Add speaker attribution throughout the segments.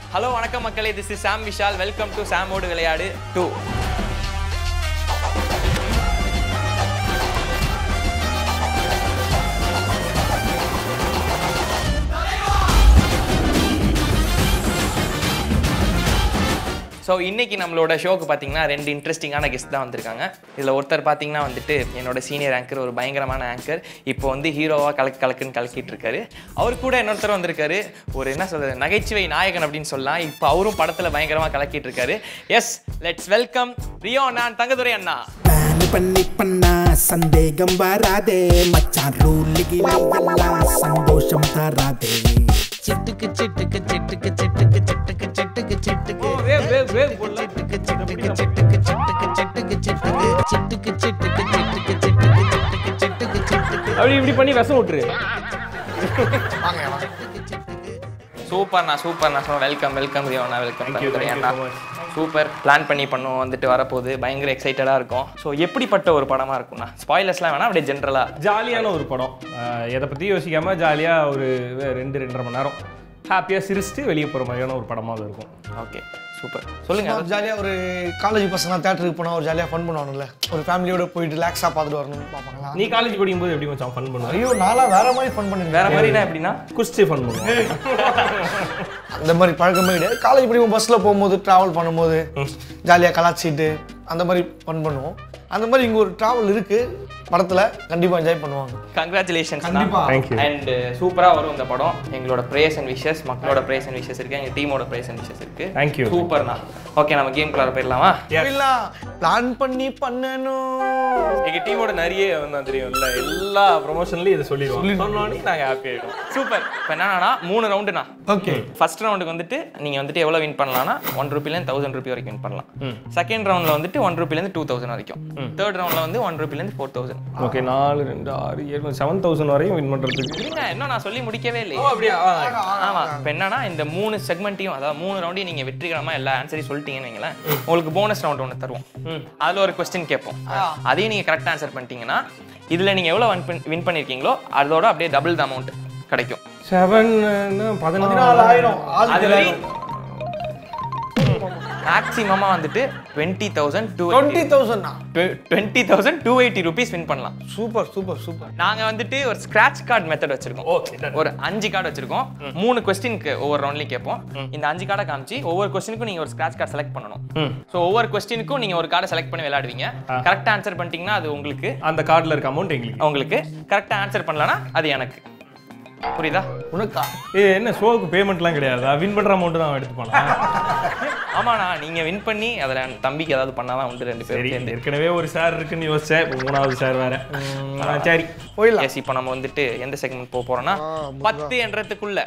Speaker 1: Hello வணக்கம் மக்களே, this is Sam Vishal. Welcome to சாமோடு விளையாடு 2. ஸோ இன்றைக்கி நம்மளோட ஷோக்கு பார்த்தீங்கன்னா 2 இன்ட்ரெஸ்டிங்கான கெஸ்ட் தான் வந்திருக்காங்க. இதில் ஒருத்தர் பார்த்தீங்கன்னா வந்துட்டு என்னோட சீனியர் ஆங்கர், ஒரு பயங்கரமான ஆங்கர். இப்போ வந்து ஹீரோவாக கலக்குன்னு கலக்கிட்டு இருக்காரு. அவர் கூட இன்னொருத்தர் வந்திருக்காரு, ஒரு என்ன சொல்கிறது, நகைச்சுவை நாயகன் அப்படின்னு சொல்லலாம். இப்போ அவரும் படத்தில் பயங்கரமாக கலக்கிட்டு இருக்காரு. எஸ், லெட்ஸ் வெல்கம் ரியோ நான் தங்கதுரை அண்ணா.
Speaker 2: பண்ணி பண்ணா சந்தேகம் வராதே மச்சான், ரூலுக்கு எல்லாம் சந்தோஷம் தராதே. சிட்டுக்கு சிட்டுக்கு சிட்டுக்கு சிட்டுக்கு சிட்டுக்கு சிட்டுக்கு சிட்டுக்கு
Speaker 3: அப்படி இப்படி பண்ணி விஷம் விட்டுரு.
Speaker 1: சூப்பர்ண்ணா சூப்பர்ண்ணா. ஸோ வெல்கம் ரியோண்ணா, வெல்கம் தங்கதுரை அண்ணா. சூப்பர். பிளான் பண்ணி பண்ணுவோம், வந்துட்டு வரப்போகுது. பயங்கர எக்ஸைட்டடாக இருக்கும். ஸோ எப்படிப்பட்ட ஒரு படமாக இருக்கும்ண்ணா? ஸ்பாய்லர்ஸ்லாம் வேணாம், அப்படியே ஜென்ரலாக
Speaker 3: ஜாலியான ஒரு படம். எதை பற்றி யோசிக்காமல் ஜாலியாக ஒரு 2-2.5 மணி நேரம் ஹாப்பியாக சிரிச்சுட்டு வெளியே போகிற மாதிரியான ஒரு படமாக இருக்கும்.
Speaker 1: Okay, super. சொல்லுங்கள்.
Speaker 4: ஜாலியாக ஒரு காலேஜ் பசங்க தேட்டருக்கு போனால் ஒரு ஜாலியாக ஃபன் பண்ணுவானுல்ல, ஒரு ஃபேமிலியோட போயிட்டு ரிலாக்ஸாக பார்த்துட்டு வரணும்னு பார்ப்பாங்களா?
Speaker 3: நீ காலேஜ் படிக்கும்போது எப்படி மச்சான் ஃபன் பண்ணுவேன்?
Speaker 4: ஐயோ, நான்லாம் வேற மாதிரி ஃபன் பண்ணுவேன்.
Speaker 1: வேற மாதிரினா எப்படின்னா
Speaker 3: குஸ்தி ஃபன் பண்ணுவேன்.
Speaker 4: அந்த மாதிரி பழக்கமே கிடையாது. காலேஜ் படிக்கும் பஸ்ஸில் போகும்போது ட்ராவல் பண்ணும்போது ஜாலியாக கலாச்சிட்டு அந்த மாதிரி ஃபன் பண்ணுவோம். அந்த மாதிரி இங்கே ஒரு ட்ராவல் இருக்குது படத்தில், கண்டிப்பாக என்ஜாய் பண்ணுவாங்க.
Speaker 1: கங்க்ராச்சுலேஷன்ஸ்.
Speaker 3: Thank you.
Speaker 1: அண்ட் சூப்பராக வரும் இந்த படம். எங்களோட ப்ரேஸ் அண்ட் விஷஸ், மக்களோட ப்ரேஸ் அண்ட் விஷஸ் இருக்குது, எங்கள் டீமோட ப்ரேஸ் அண்ட் விஷஸ் இருக்குது.
Speaker 3: Thank you.
Speaker 1: சூப்பர்ண்ணா. ஓகே, நம்ம கேம் குள்ளார போயிடலாமா?
Speaker 4: பிளான் பண்ணி பண்ணணும்.
Speaker 3: எங்கள் டீமோட நிறைய வந்து தெரியும்ல, எல்லா ப்ரொமோஷன்லையும் இதை சொல்லிடுவோம். நாங்கள் ஹாப்பி ஆகிடும்.
Speaker 1: சூப்பர். இப்போ என்னன்னா 3 ரவுண்டுண்ணா.
Speaker 4: ஓகே.
Speaker 1: ஃபர்ஸ்ட் ரவுண்டுக்கு வந்துட்டு நீங்கள் வந்துட்டு எவ்வளோ வின் பண்ணலாம்னா 1 ரூபீலேருந்து 1000 ரூபி வரைக்கும் வின் பண்ணலாம். செகண்ட் ரவுண்டில் வந்துட்டு 1 ரூபீலேருந்து 2000 வரைக்கும். தேர்ட் ரவுண்டில் வந்து 1 ரூபீலேருந்து 4000.
Speaker 3: ஓகே, 4, 2, 6, 7, 7000 வரையும் வின் பண்ணுறதுக்கு.
Speaker 1: இல்லைங்க, இன்னும் நான் சொல்லி முடிக்கவே இல்லை.
Speaker 3: அப்படியா?
Speaker 1: ஆமாம். இப்போ என்னன்னா இந்த 3 செக்மெண்ட்டையும், அதாவது 3 ரவுண்டையும் நீங்கள் வெற்றிகரமாக எல்லா ஆன்சரையும் சொல்லிட்டீங்கன்னு வைங்களேன், உங்களுக்கு போனஸ் ரவுண்ட் ஒன்று தருவோம். அதில் ஒரு கொஸ்டின் கேட்போம். அதையும் நீங்கள் கரெக்டாக ஆன்சர் பண்ணிட்டீங்கன்னா இதில் நீங்கள் எவ்வளோ வின் பண்ணியிருக்கீங்களோ அதோட அப்படியே டபுள் த அமௌண்ட் கிடைக்கும்.
Speaker 3: 14,000.
Speaker 1: அது வரை மேக்ஸிமமாக வந்துட்டு 20,280 ரூபீஸ் வின் பண்ணலாம்.
Speaker 4: Super super super.
Speaker 1: நாங்கள் வந்துட்டு ஒரு ஸ்க்ராட்ச் கார்டு மெத்தட் வச்சிருக்கோம். ஒரு 5 கார்டு வச்சிருக்கோம். 3 கொஸ்டினுக்கு ஒவ்வொரு ரவுண்ட்லையும் கேட்போம். இந்த 5 கார்டை காமிச்சு ஒவ்வொரு கொஸ்டினுக்கும் நீங்கள் ஒரு ஸ்க்ராட்ச் கார்டு செலக்ட் பண்ணணும். ஸோ ஒவ்வொரு கொஸ்டினுக்கும் நீங்கள் ஒரு கார்டை செலக்ட் பண்ணி விளையாடுவீங்க. கரெக்டாக ஆன்சர் பண்ணிட்டீங்கன்னா அது உங்களுக்கு,
Speaker 3: அந்த கார்டில் இருக்க அமௌண்ட் எங்களுக்கு.
Speaker 1: கரெக்டாக ஆன்சர் பண்ணலன்னா அது எனக்கு. புரியுதா?
Speaker 4: உனக்கா?
Speaker 3: என்ன ஷோவுக்கு பேமெண்ட்லாம் கிடையாதா? வின் பண்ணுற அமௌண்ட் தான் எடுத்து பண்ணலாம்.
Speaker 1: ஆமாண்ணா, நீங்கள் வின் பண்ணி அதில் தம்பிக்கு ஏதாவது பண்ணாதான் உண்டு. 2 பேரும்
Speaker 3: ஏற்கனவே ஒரு சார் இருக்குன்னு யோசிச்சேன், 3வது சார் வேற. சரி,
Speaker 4: போயிடலாம்.
Speaker 1: எஸ், இப்போ நம்ம வந்துட்டு எந்த செக்மெண்ட் போக போகிறோம்னா 10 என்றதுக்குள்ள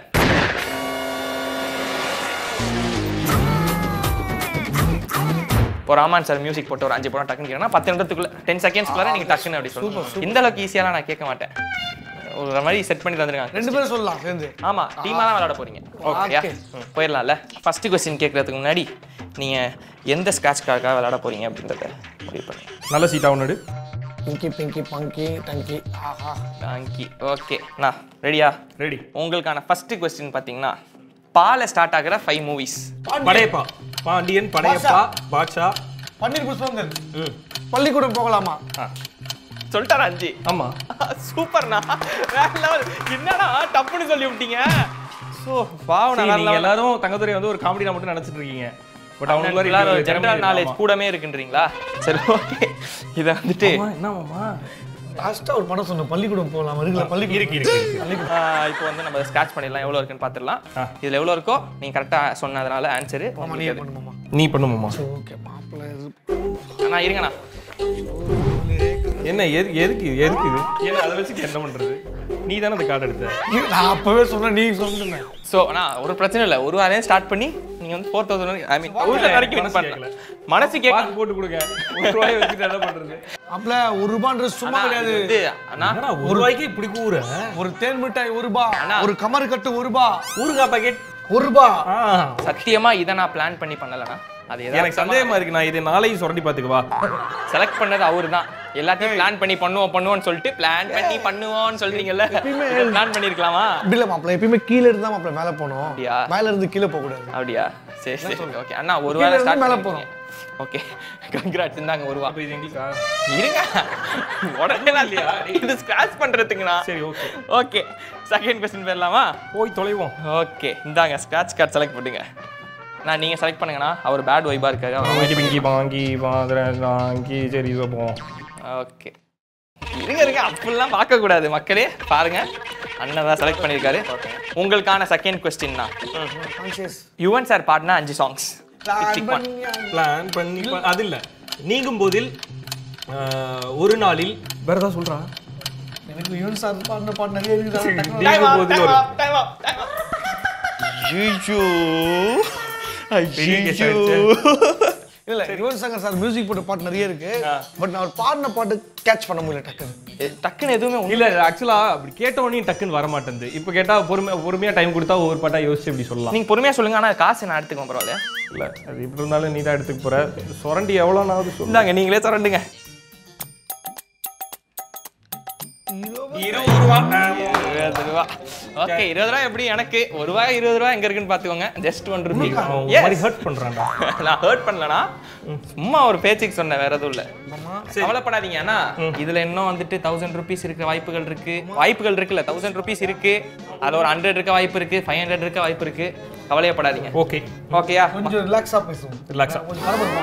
Speaker 1: ஒரு ராமான் சார் மியூசிக் போட்டு ஒரு 5 படம் டக்குன்னு கேட்கணும். 10 நிமிடத்துக்குள்ள 10 செகண்ட்ஸ்க்குள்ள நீங்கள் டக்குன்னு அப்படி சொல்லணும். இந்த அளவுக்கு ஈஸியாலாம் நான் கேட்க மாட்டேன். ஒரு மாதிரி செட் பண்ணி தந்துருக்காங்க.
Speaker 4: 2 பேரும் சொல்லலாம் சேர்ந்து.
Speaker 1: ஆமா, டீமா தான் விளையாட போறீங்க. ஓகேயா? போயிடலாம்ல. ஃபர்ஸ்ட் क्वेश्चन கேட்கறதுக்கு முன்னாடி நீங்க எந்த ஸ்கிராட்ச் கார்டுக்காக விளையாட போறீங்க அப்படின்றத முடிவு பண்ணுங்க.
Speaker 3: நல்ல சீட்டா ஒன்று.
Speaker 4: பிங்கி பிங்கி பங்கி டங்கி. ஆஹா,
Speaker 1: டங்கி. ஓகே, நான் ரெடியா?
Speaker 3: ரெடி.
Speaker 1: உங்களுக்கான ஃபர்ஸ்ட் क्वेश्चन பாத்தீங்கன்னா பால ஸ்டார்ட் ஆகுற 5 மூவிஸ்.
Speaker 3: படையப்பா, பாண்டியன், படையப்பா, பாட்ஷா,
Speaker 4: பன்னீர் புஷ்பங்கள், பள்ளிக்கூடம் போகலாமா.
Speaker 1: சொல்லிட்டாரா 5?
Speaker 3: ஆமா.
Speaker 1: சூப்பர்ண்ணா, வேற லெவல். என்னடா டப்புன்னு சொல்லி விட்டீங்க. ஸோ வாவ்,
Speaker 3: நீங்க எல்லாரும் தங்கதுரை வந்து ஒரு காமெடியா மட்டும் நினைச்சிட்டு இருக்கீங்க. பட் அவங்க
Speaker 1: எல்லாரும் ஜெனரல் நாலேஜ் கூடமே இருக்குன்றீங்களா? சரி, ஓகே. இதை வந்துட்டு
Speaker 3: என்ன மாமா
Speaker 4: லாஸ்டா ஒரு படம் சொன்ன, பள்ளிக்கூடம் போகலாமா. இருக்குல்ல, பள்ளிக்கூடம்
Speaker 3: இருக்கு.
Speaker 1: இப்போ வந்து நம்ம ஸ்கிராட்ச் பண்ணிடலாம். எவ்வளோ இருக்குன்னு பார்த்துடலாம். இதில் எவ்வளோ இருக்கோ நீங்கள் கரெக்டாக சொன்னதுனால ஆன்சரு
Speaker 3: நீ பண்ணுமாமா.
Speaker 4: ஓகே மாப்பிள்ளை.
Speaker 1: அண்ணா இருங்கண்ணா.
Speaker 3: என்ன எதுக்கு இது? ஏன்னா அதை வச்சுட்டு என்ன பண்றது? நீ தானே அந்த கார்டு எடுத்த.
Speaker 4: நான் அப்பவே சொன்னேன், நீ சொன்னேன்.
Speaker 1: ஸோ ஆனால் ஒரு பிரச்சனை இல்லை. ஒரு வாரம் ஸ்டார்ட் பண்ணி நீங்கள் வந்து 4000 ஐ மீன் 1000 வரைக்கும் வின் பண்ணலாம். மனசு கேட்க
Speaker 3: போட்டு கொடுங்க. 1 ரூபாய் வச்சுட்டு என்ன பண்றது?
Speaker 4: அப்பல 1 ரூபான்றது சும்மா கிடையாது.
Speaker 1: அண்ணா
Speaker 3: 1 ரூபாய்க்கு இப்படி கூற.
Speaker 4: ஒரு தேன் மிட்டாய் 1 ரூபாய், ஒரு கமர் கட்டு 1 ரூபாய்,
Speaker 3: ஊறுகாய் பாக்கெட்
Speaker 4: 1 ரூபாய்.
Speaker 1: சத்தியமா இதை நான் பிளான் பண்ணி பண்ணலண்ணா. அது
Speaker 3: எனக்கு சந்தேகமா இருக்கு. நான் இதை நாளையும் சுரண்டி பாத்துக்குவா.
Speaker 1: செலக்ட் பண்ணது அவரு தான். எல்லாத்தையும் பிளான் பண்ணி பண்ணுவோம்னு சொல்லிட்டு பிளான் பண்ணி பண்ணுவோம்னு சொல்றீங்கல்ல, பிளான் பண்ணிருக்கலாமா?
Speaker 4: அப்படி இல்ல மாப்பிள்ள, எப்பயுமே கீழ இருந்து தான் மாப்பிள்ள மேல போகணும்.
Speaker 1: அப்படியா?
Speaker 4: மேல இருந்து கீழே போக கூடாது.
Speaker 1: அப்படியா? சரி ஓகே அண்ணா, ஒரு வேளை ஸ்டார்ட்
Speaker 4: மேல
Speaker 1: போறோம். ஓகே கங்க்ராட்ஸ், இந்தாங்க ஒரு
Speaker 3: அப்போ இது எங்களுக்கா?
Speaker 1: இருங்க உடனே இல்லையா, இது ஸ்கிராட்ச் பண்றதுக்குண்ணா.
Speaker 3: சரி ஓகே
Speaker 1: ஓகே செகண்ட் क्वेश्चन போயிடலாமா?
Speaker 3: போய் தொலைவோம்.
Speaker 1: ஓகே இந்தாங்க ஸ்கிராட்ச் கார்டு செலக்ட் பண்ணுங்க. நான் நீங்க செலக்ட் பண்ணுங்கண்ணா, அவர் பேட் வைபா இருக்காரு.
Speaker 3: வாங்கி பிங்கி வாங்கி வாங்கி சரி இதோ போவோம்.
Speaker 1: ஓகே இருங்க அப்படிலாம் பார்க்க கூடாது மக்களே, பாருங்க அண்ணன் தான் செலக்ட் பண்ணியிருக்காரு. உங்களுக்கான செகண்ட் क्वेश्चनனா, யுவன் சார் பாடின 5 சாங்ஸ்.
Speaker 3: பிளான் பண்ணி அது இல்ல, நீங்கும் போதில் ஒரு நாளில் வேற ஏதாவது சொல்றா.
Speaker 4: எனக்கு யுவன் சார் பாட்டு நிறைய இருக்குது.
Speaker 3: நீங்கும் போதில் ஒரு
Speaker 4: இல்ல யுவன் சங்கர் சார் மியூசிக் போட்டு பாட்டு நிறைய இருக்கு. பட் நான் அவர் பாடின பாட்டு கேட்ச் பண்ண முடியல
Speaker 1: டக்குன்னு எதுவுமே
Speaker 3: இல்ல. ஆக்சுவலா அப்படி கேட்ட உடனே டக்குன்னு வர மாட்டேங்குது. இப்போ கேட்டா பொறுமையா டைம் கொடுத்தா ஒவ்வொரு பாட்டா யோசிச்சு இப்படி சொல்லலாம்.
Speaker 1: நீங்க பொறுமையா சொல்லுங்க, ஆனா காசு நான் எடுத்துக்கோ பரவாயில்ல.
Speaker 3: இல்ல அது இப்படி இருந்தாலும் நீ தான் எடுத்துக்க போற. சொரண்டி எவ்வளோ நான்
Speaker 1: சொல்லுங்க, நீங்களே சொரண்டுங்க.
Speaker 3: 20 ரூபா.
Speaker 1: ஓகே 20 ரூபா எப்படி எனக்கு? ஒரு ரூபாய் 20 ரூபா எங்க இருக்குன்னு பாத்துக்கோங்க. Just 1 rupee.
Speaker 3: மாதிரி ஹர்ட் பண்றான்டா.
Speaker 1: நான் ஹர்ட் பண்ணலனா, சும்மா ஒரு பேச்சுக்கு சொன்னேன், வேற எதுவும் இல்ல. கவலைப்படாதீங்க அண்ணா, இதுல இன்னும் வந்துட்டு 1000 ரூபீஸ் இருக்க வாய்ப்புகள் இருக்குல்ல. 1000 ரூபீஸ் இருக்கு, அதுல ஒரு 100 இருக்க வாய்ப்பு இருக்கு, 500 இருக்க வாய்ப்பு இருக்கு. கவலையப்படாதீங்க.
Speaker 3: ஓகே
Speaker 1: ஓகேயா?
Speaker 4: கொஞ்சம் ரிலாக்ஸா பேசுவோம்.
Speaker 3: ரிலாக்ஸா
Speaker 4: கொஞ்சம் பரபரப்பா.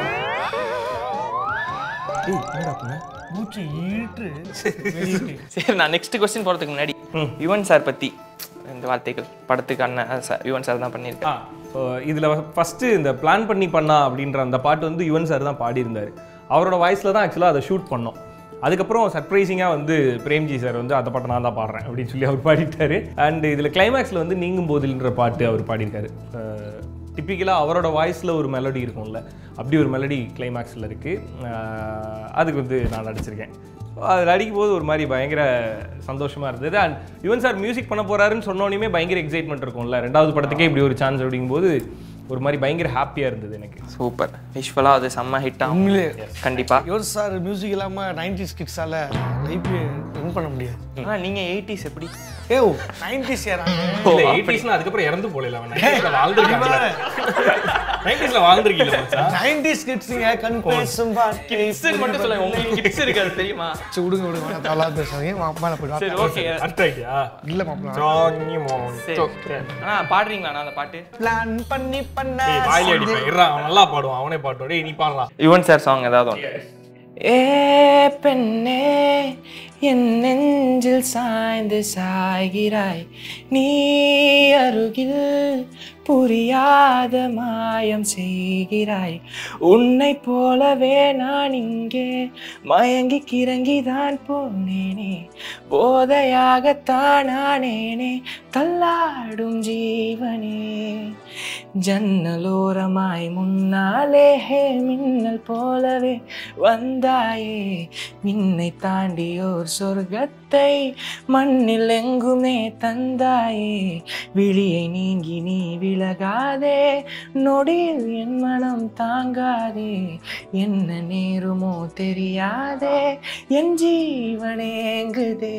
Speaker 3: என்னடா பண்ண?
Speaker 4: மூச்சு ஈற்று.
Speaker 1: சரி நான் நெக்ஸ்ட் क्वेश्चन போறதுக்கு முன்னாடி யுவன் சார் பத்தி இந்த வார்த்தைகள். படத்துக்கு அண்ணன் யுவன் சார் தான் பண்ணியிருக்காரு.
Speaker 3: இதுல ஃபர்ஸ்ட் இந்த பிளான் பண்ணி பண்ணா அப்படின்ற அந்த பாட்டு வந்து யுவன் சார் தான் பாடியிருந்தாரு. அவரோட வாய்ஸ்ல தான் ஆக்சுவலாக அதை ஷூட் பண்ணோம். அதுக்கப்புறம் சர்ப்ரைசிங்காக வந்து பிரேம்ஜி சார் வந்து அந்த பாட்டை நான் தான் பாடுறேன் அப்படின்னு சொல்லி அவர் பாடிட்டாரு. அண்ட் இதில் கிளைமேக்ஸில் வந்து நீங்கும் போதில்ன்ற பாட்டு அவர் பாடியிருக்காரு. டிப்பிக்கலாக அவரோட வாய்ஸில் ஒரு மெலடி இருக்கும்ல, அப்படி ஒரு மெலடி கிளைமேக்ஸில் இருக்குது. அதுக்கு வந்து நான் நடிச்சிருக்கேன். அதில் அடிக்கும் போது ஒரு மாதிரி பயங்கர சந்தோஷமாக இருந்தது. அண்ட் யுவன் சார் மியூசிக் பண்ண போகிறாருன்னு சொன்னோன்னே பயங்கர எக்ஸைட்மெண்ட் இருக்கும்ல, 2வது படத்துக்கே இப்படி ஒரு சான்ஸ் அப்படிங்கும்போது ஒரு மாதிரி பயங்கர ஹாப்பியாக இருந்தது எனக்கு.
Speaker 1: சூப்பர். விஷுவலாக அது செம்ம ஹிட்டாக உண்மையிலே கண்டிப்பாக.
Speaker 4: யுவன் சார் மியூசிக் இல்லாமல் 90s கிட்ஸால் லைஃப் ரன் பண்ண முடியாது.
Speaker 1: ஆனால் நீங்கள் 80s எப்படி?
Speaker 4: 90s ஏறாங்க.
Speaker 3: இல்லை 80ஸ்னா அதுக்கப்புறம் இறந்து போகல. 90ஸ்ல வாழ்ந்துருக்கீங்க.
Speaker 4: 90s கிட்ஸுங்க கண் பேசும்
Speaker 1: கிட்ஸ் மட்டும் சொல்லுங்க, உங்களுக்கு கிட்ஸ் இருக்காது தெரியுமா?
Speaker 4: சரி விடுங்க தவளா பேசாதீங்க. மாப்பிள்ள போய்.
Speaker 1: சரி ஓகே
Speaker 3: அர்த்தாயிட்டியா?
Speaker 4: இல்ல மாப்பிள்ள
Speaker 1: பாடுறீங்களா அந்த பாட்டு?
Speaker 4: பிளான் பண்ணி பண்ண
Speaker 3: வாயில அடிப்பேன். அவன் நல்லா பாடுவான், அவனே பாடுவான். டேய் நீ பாடலாம்.
Speaker 1: யுவன் சார் சாங் ஏதாவது ஒன்று. ஏ பெண்ணே என் நெஞ்சில் சாய்ந்து சாய்கிறாய், நீ அருகில் புரியாத மாயம் செய்கிறாய், உன்னை போலவே நான் இங்கே மயங்கி கிறங்கிதான் போனேனே, போதையாகத்தான் ஆனேனே தள்ளாடும் ஜீவனே, ஜன்னலோரமாய் முன்னாலே மின்னல் போலவே வந்தாயே, மின்னை தாண்டியோர் சொர்க்கத்தை மண்ணில் எங்குமே தந்தாயே, விழியை நீங்கி நீ விலகாதே, நொடியில் என் மனம் தாங்காதே, என்ன நேருமோ தெரியாதே, என் ஜீவனேங்குதே.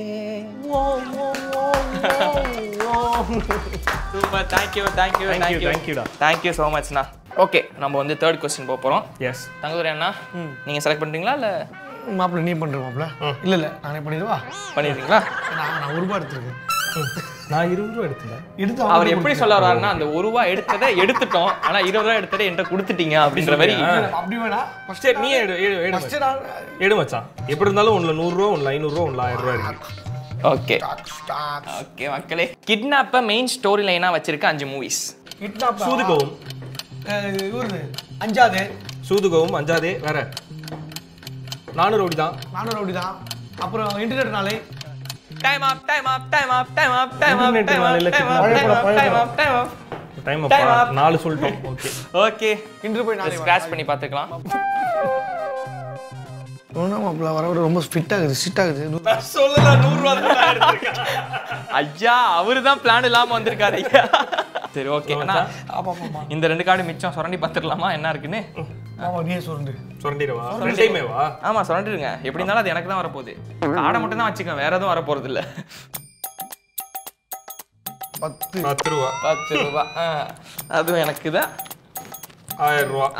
Speaker 1: சூப்பர். தேங்க்யூ ஸோ மச்ண்ணா. ஓகே நம்ம வந்து 3rd क्वेश्चन போக போகிறோம்.
Speaker 3: எஸ்
Speaker 1: தங்கதுரை அண்ணா, நீங்கள் செலக்ட் பண்ணுறீங்களா இல்லை
Speaker 4: மாப்பிள்ள நீ பண்ணுற மாப்பிள்ள? இல்லை நானே பண்ணிடுவா.
Speaker 1: பண்ணிடுறீங்களா?
Speaker 4: நான் 1 ரூபா எடுத்துருக்கேன்.
Speaker 3: நான் 20 ரூபா எடுத்தேன்.
Speaker 1: அவர் எப்படி சொல்ல வர்றாருன்னா, அந்த 1 ரூபா எடுத்ததை எடுத்துட்டோம், ஆனா 20 ரூபா எடுத்ததை என்கிட்ட கொடுத்துட்டீங்க அப்படின்ற மாதிரி.
Speaker 4: அப்படி வேணா
Speaker 3: சரி நீ எடு மச்சான். எப்படி இருந்தாலும் ஒன்ல 100 ரூபா, ஒன்ல 500 ரூபா, ஒன்ல 1000 ரூபா இருக்கு.
Speaker 1: ஓகே ஓகே மக்களே, கிட்னாப்பை மெயின் ஸ்டோரி லைனா வச்சிருக்க 5 மூவிஸ்.
Speaker 4: கிட்னாப்,
Speaker 3: சூதுகவும்,
Speaker 4: இவரு அஞ்சாதே,
Speaker 3: சூதுகவும் அஞ்சாதே, வேற 400 ரவுடி தான்,
Speaker 4: 400 ரவுடி தான், அப்புறம் இன்டர்நெட் நாளை,
Speaker 1: time up time up time up time up time up time up
Speaker 3: time up 4 சொல்லிட்டோம். ஓகே
Speaker 1: ஓகே இன்று போய் நாளை ஸ்கிராட்ச் பண்ணி பார்த்துக்கலாம்.
Speaker 4: மாப்பிள்ள வர வர ரொம்ப ஃபிட் ஆகுது, சிட் ஆகுது.
Speaker 1: சொல்லல 100 ரூபா தான் எடுத்துருக்கேன். ஐயா அவரு தான் பிளான் இல்லாம வந்திருக்காரு ஐயா. சரி ஓகே அண்ணா, இந்த 2 கார்டு மிச்சம் சுரண்டி பார்த்துடலாமா என்ன இருக்குன்னு?
Speaker 4: மாமா நீயே சுரண்டு.
Speaker 3: சுரண்டிடவா? ரெண்டையுமே வா.
Speaker 1: ஆமா சுரண்டிடுங்க. எப்படி இருந்தாலும் அது எனக்கு தான் வரப்போகுது. காடை மட்டும் தான் வச்சுக்கேன், வேற எதுவும் வரப்போறது இல்ல.
Speaker 3: 10 ரூபா.
Speaker 1: 10 ரூபா. அதுவும் எனக்கு தான்.
Speaker 3: 1000 ரூபா.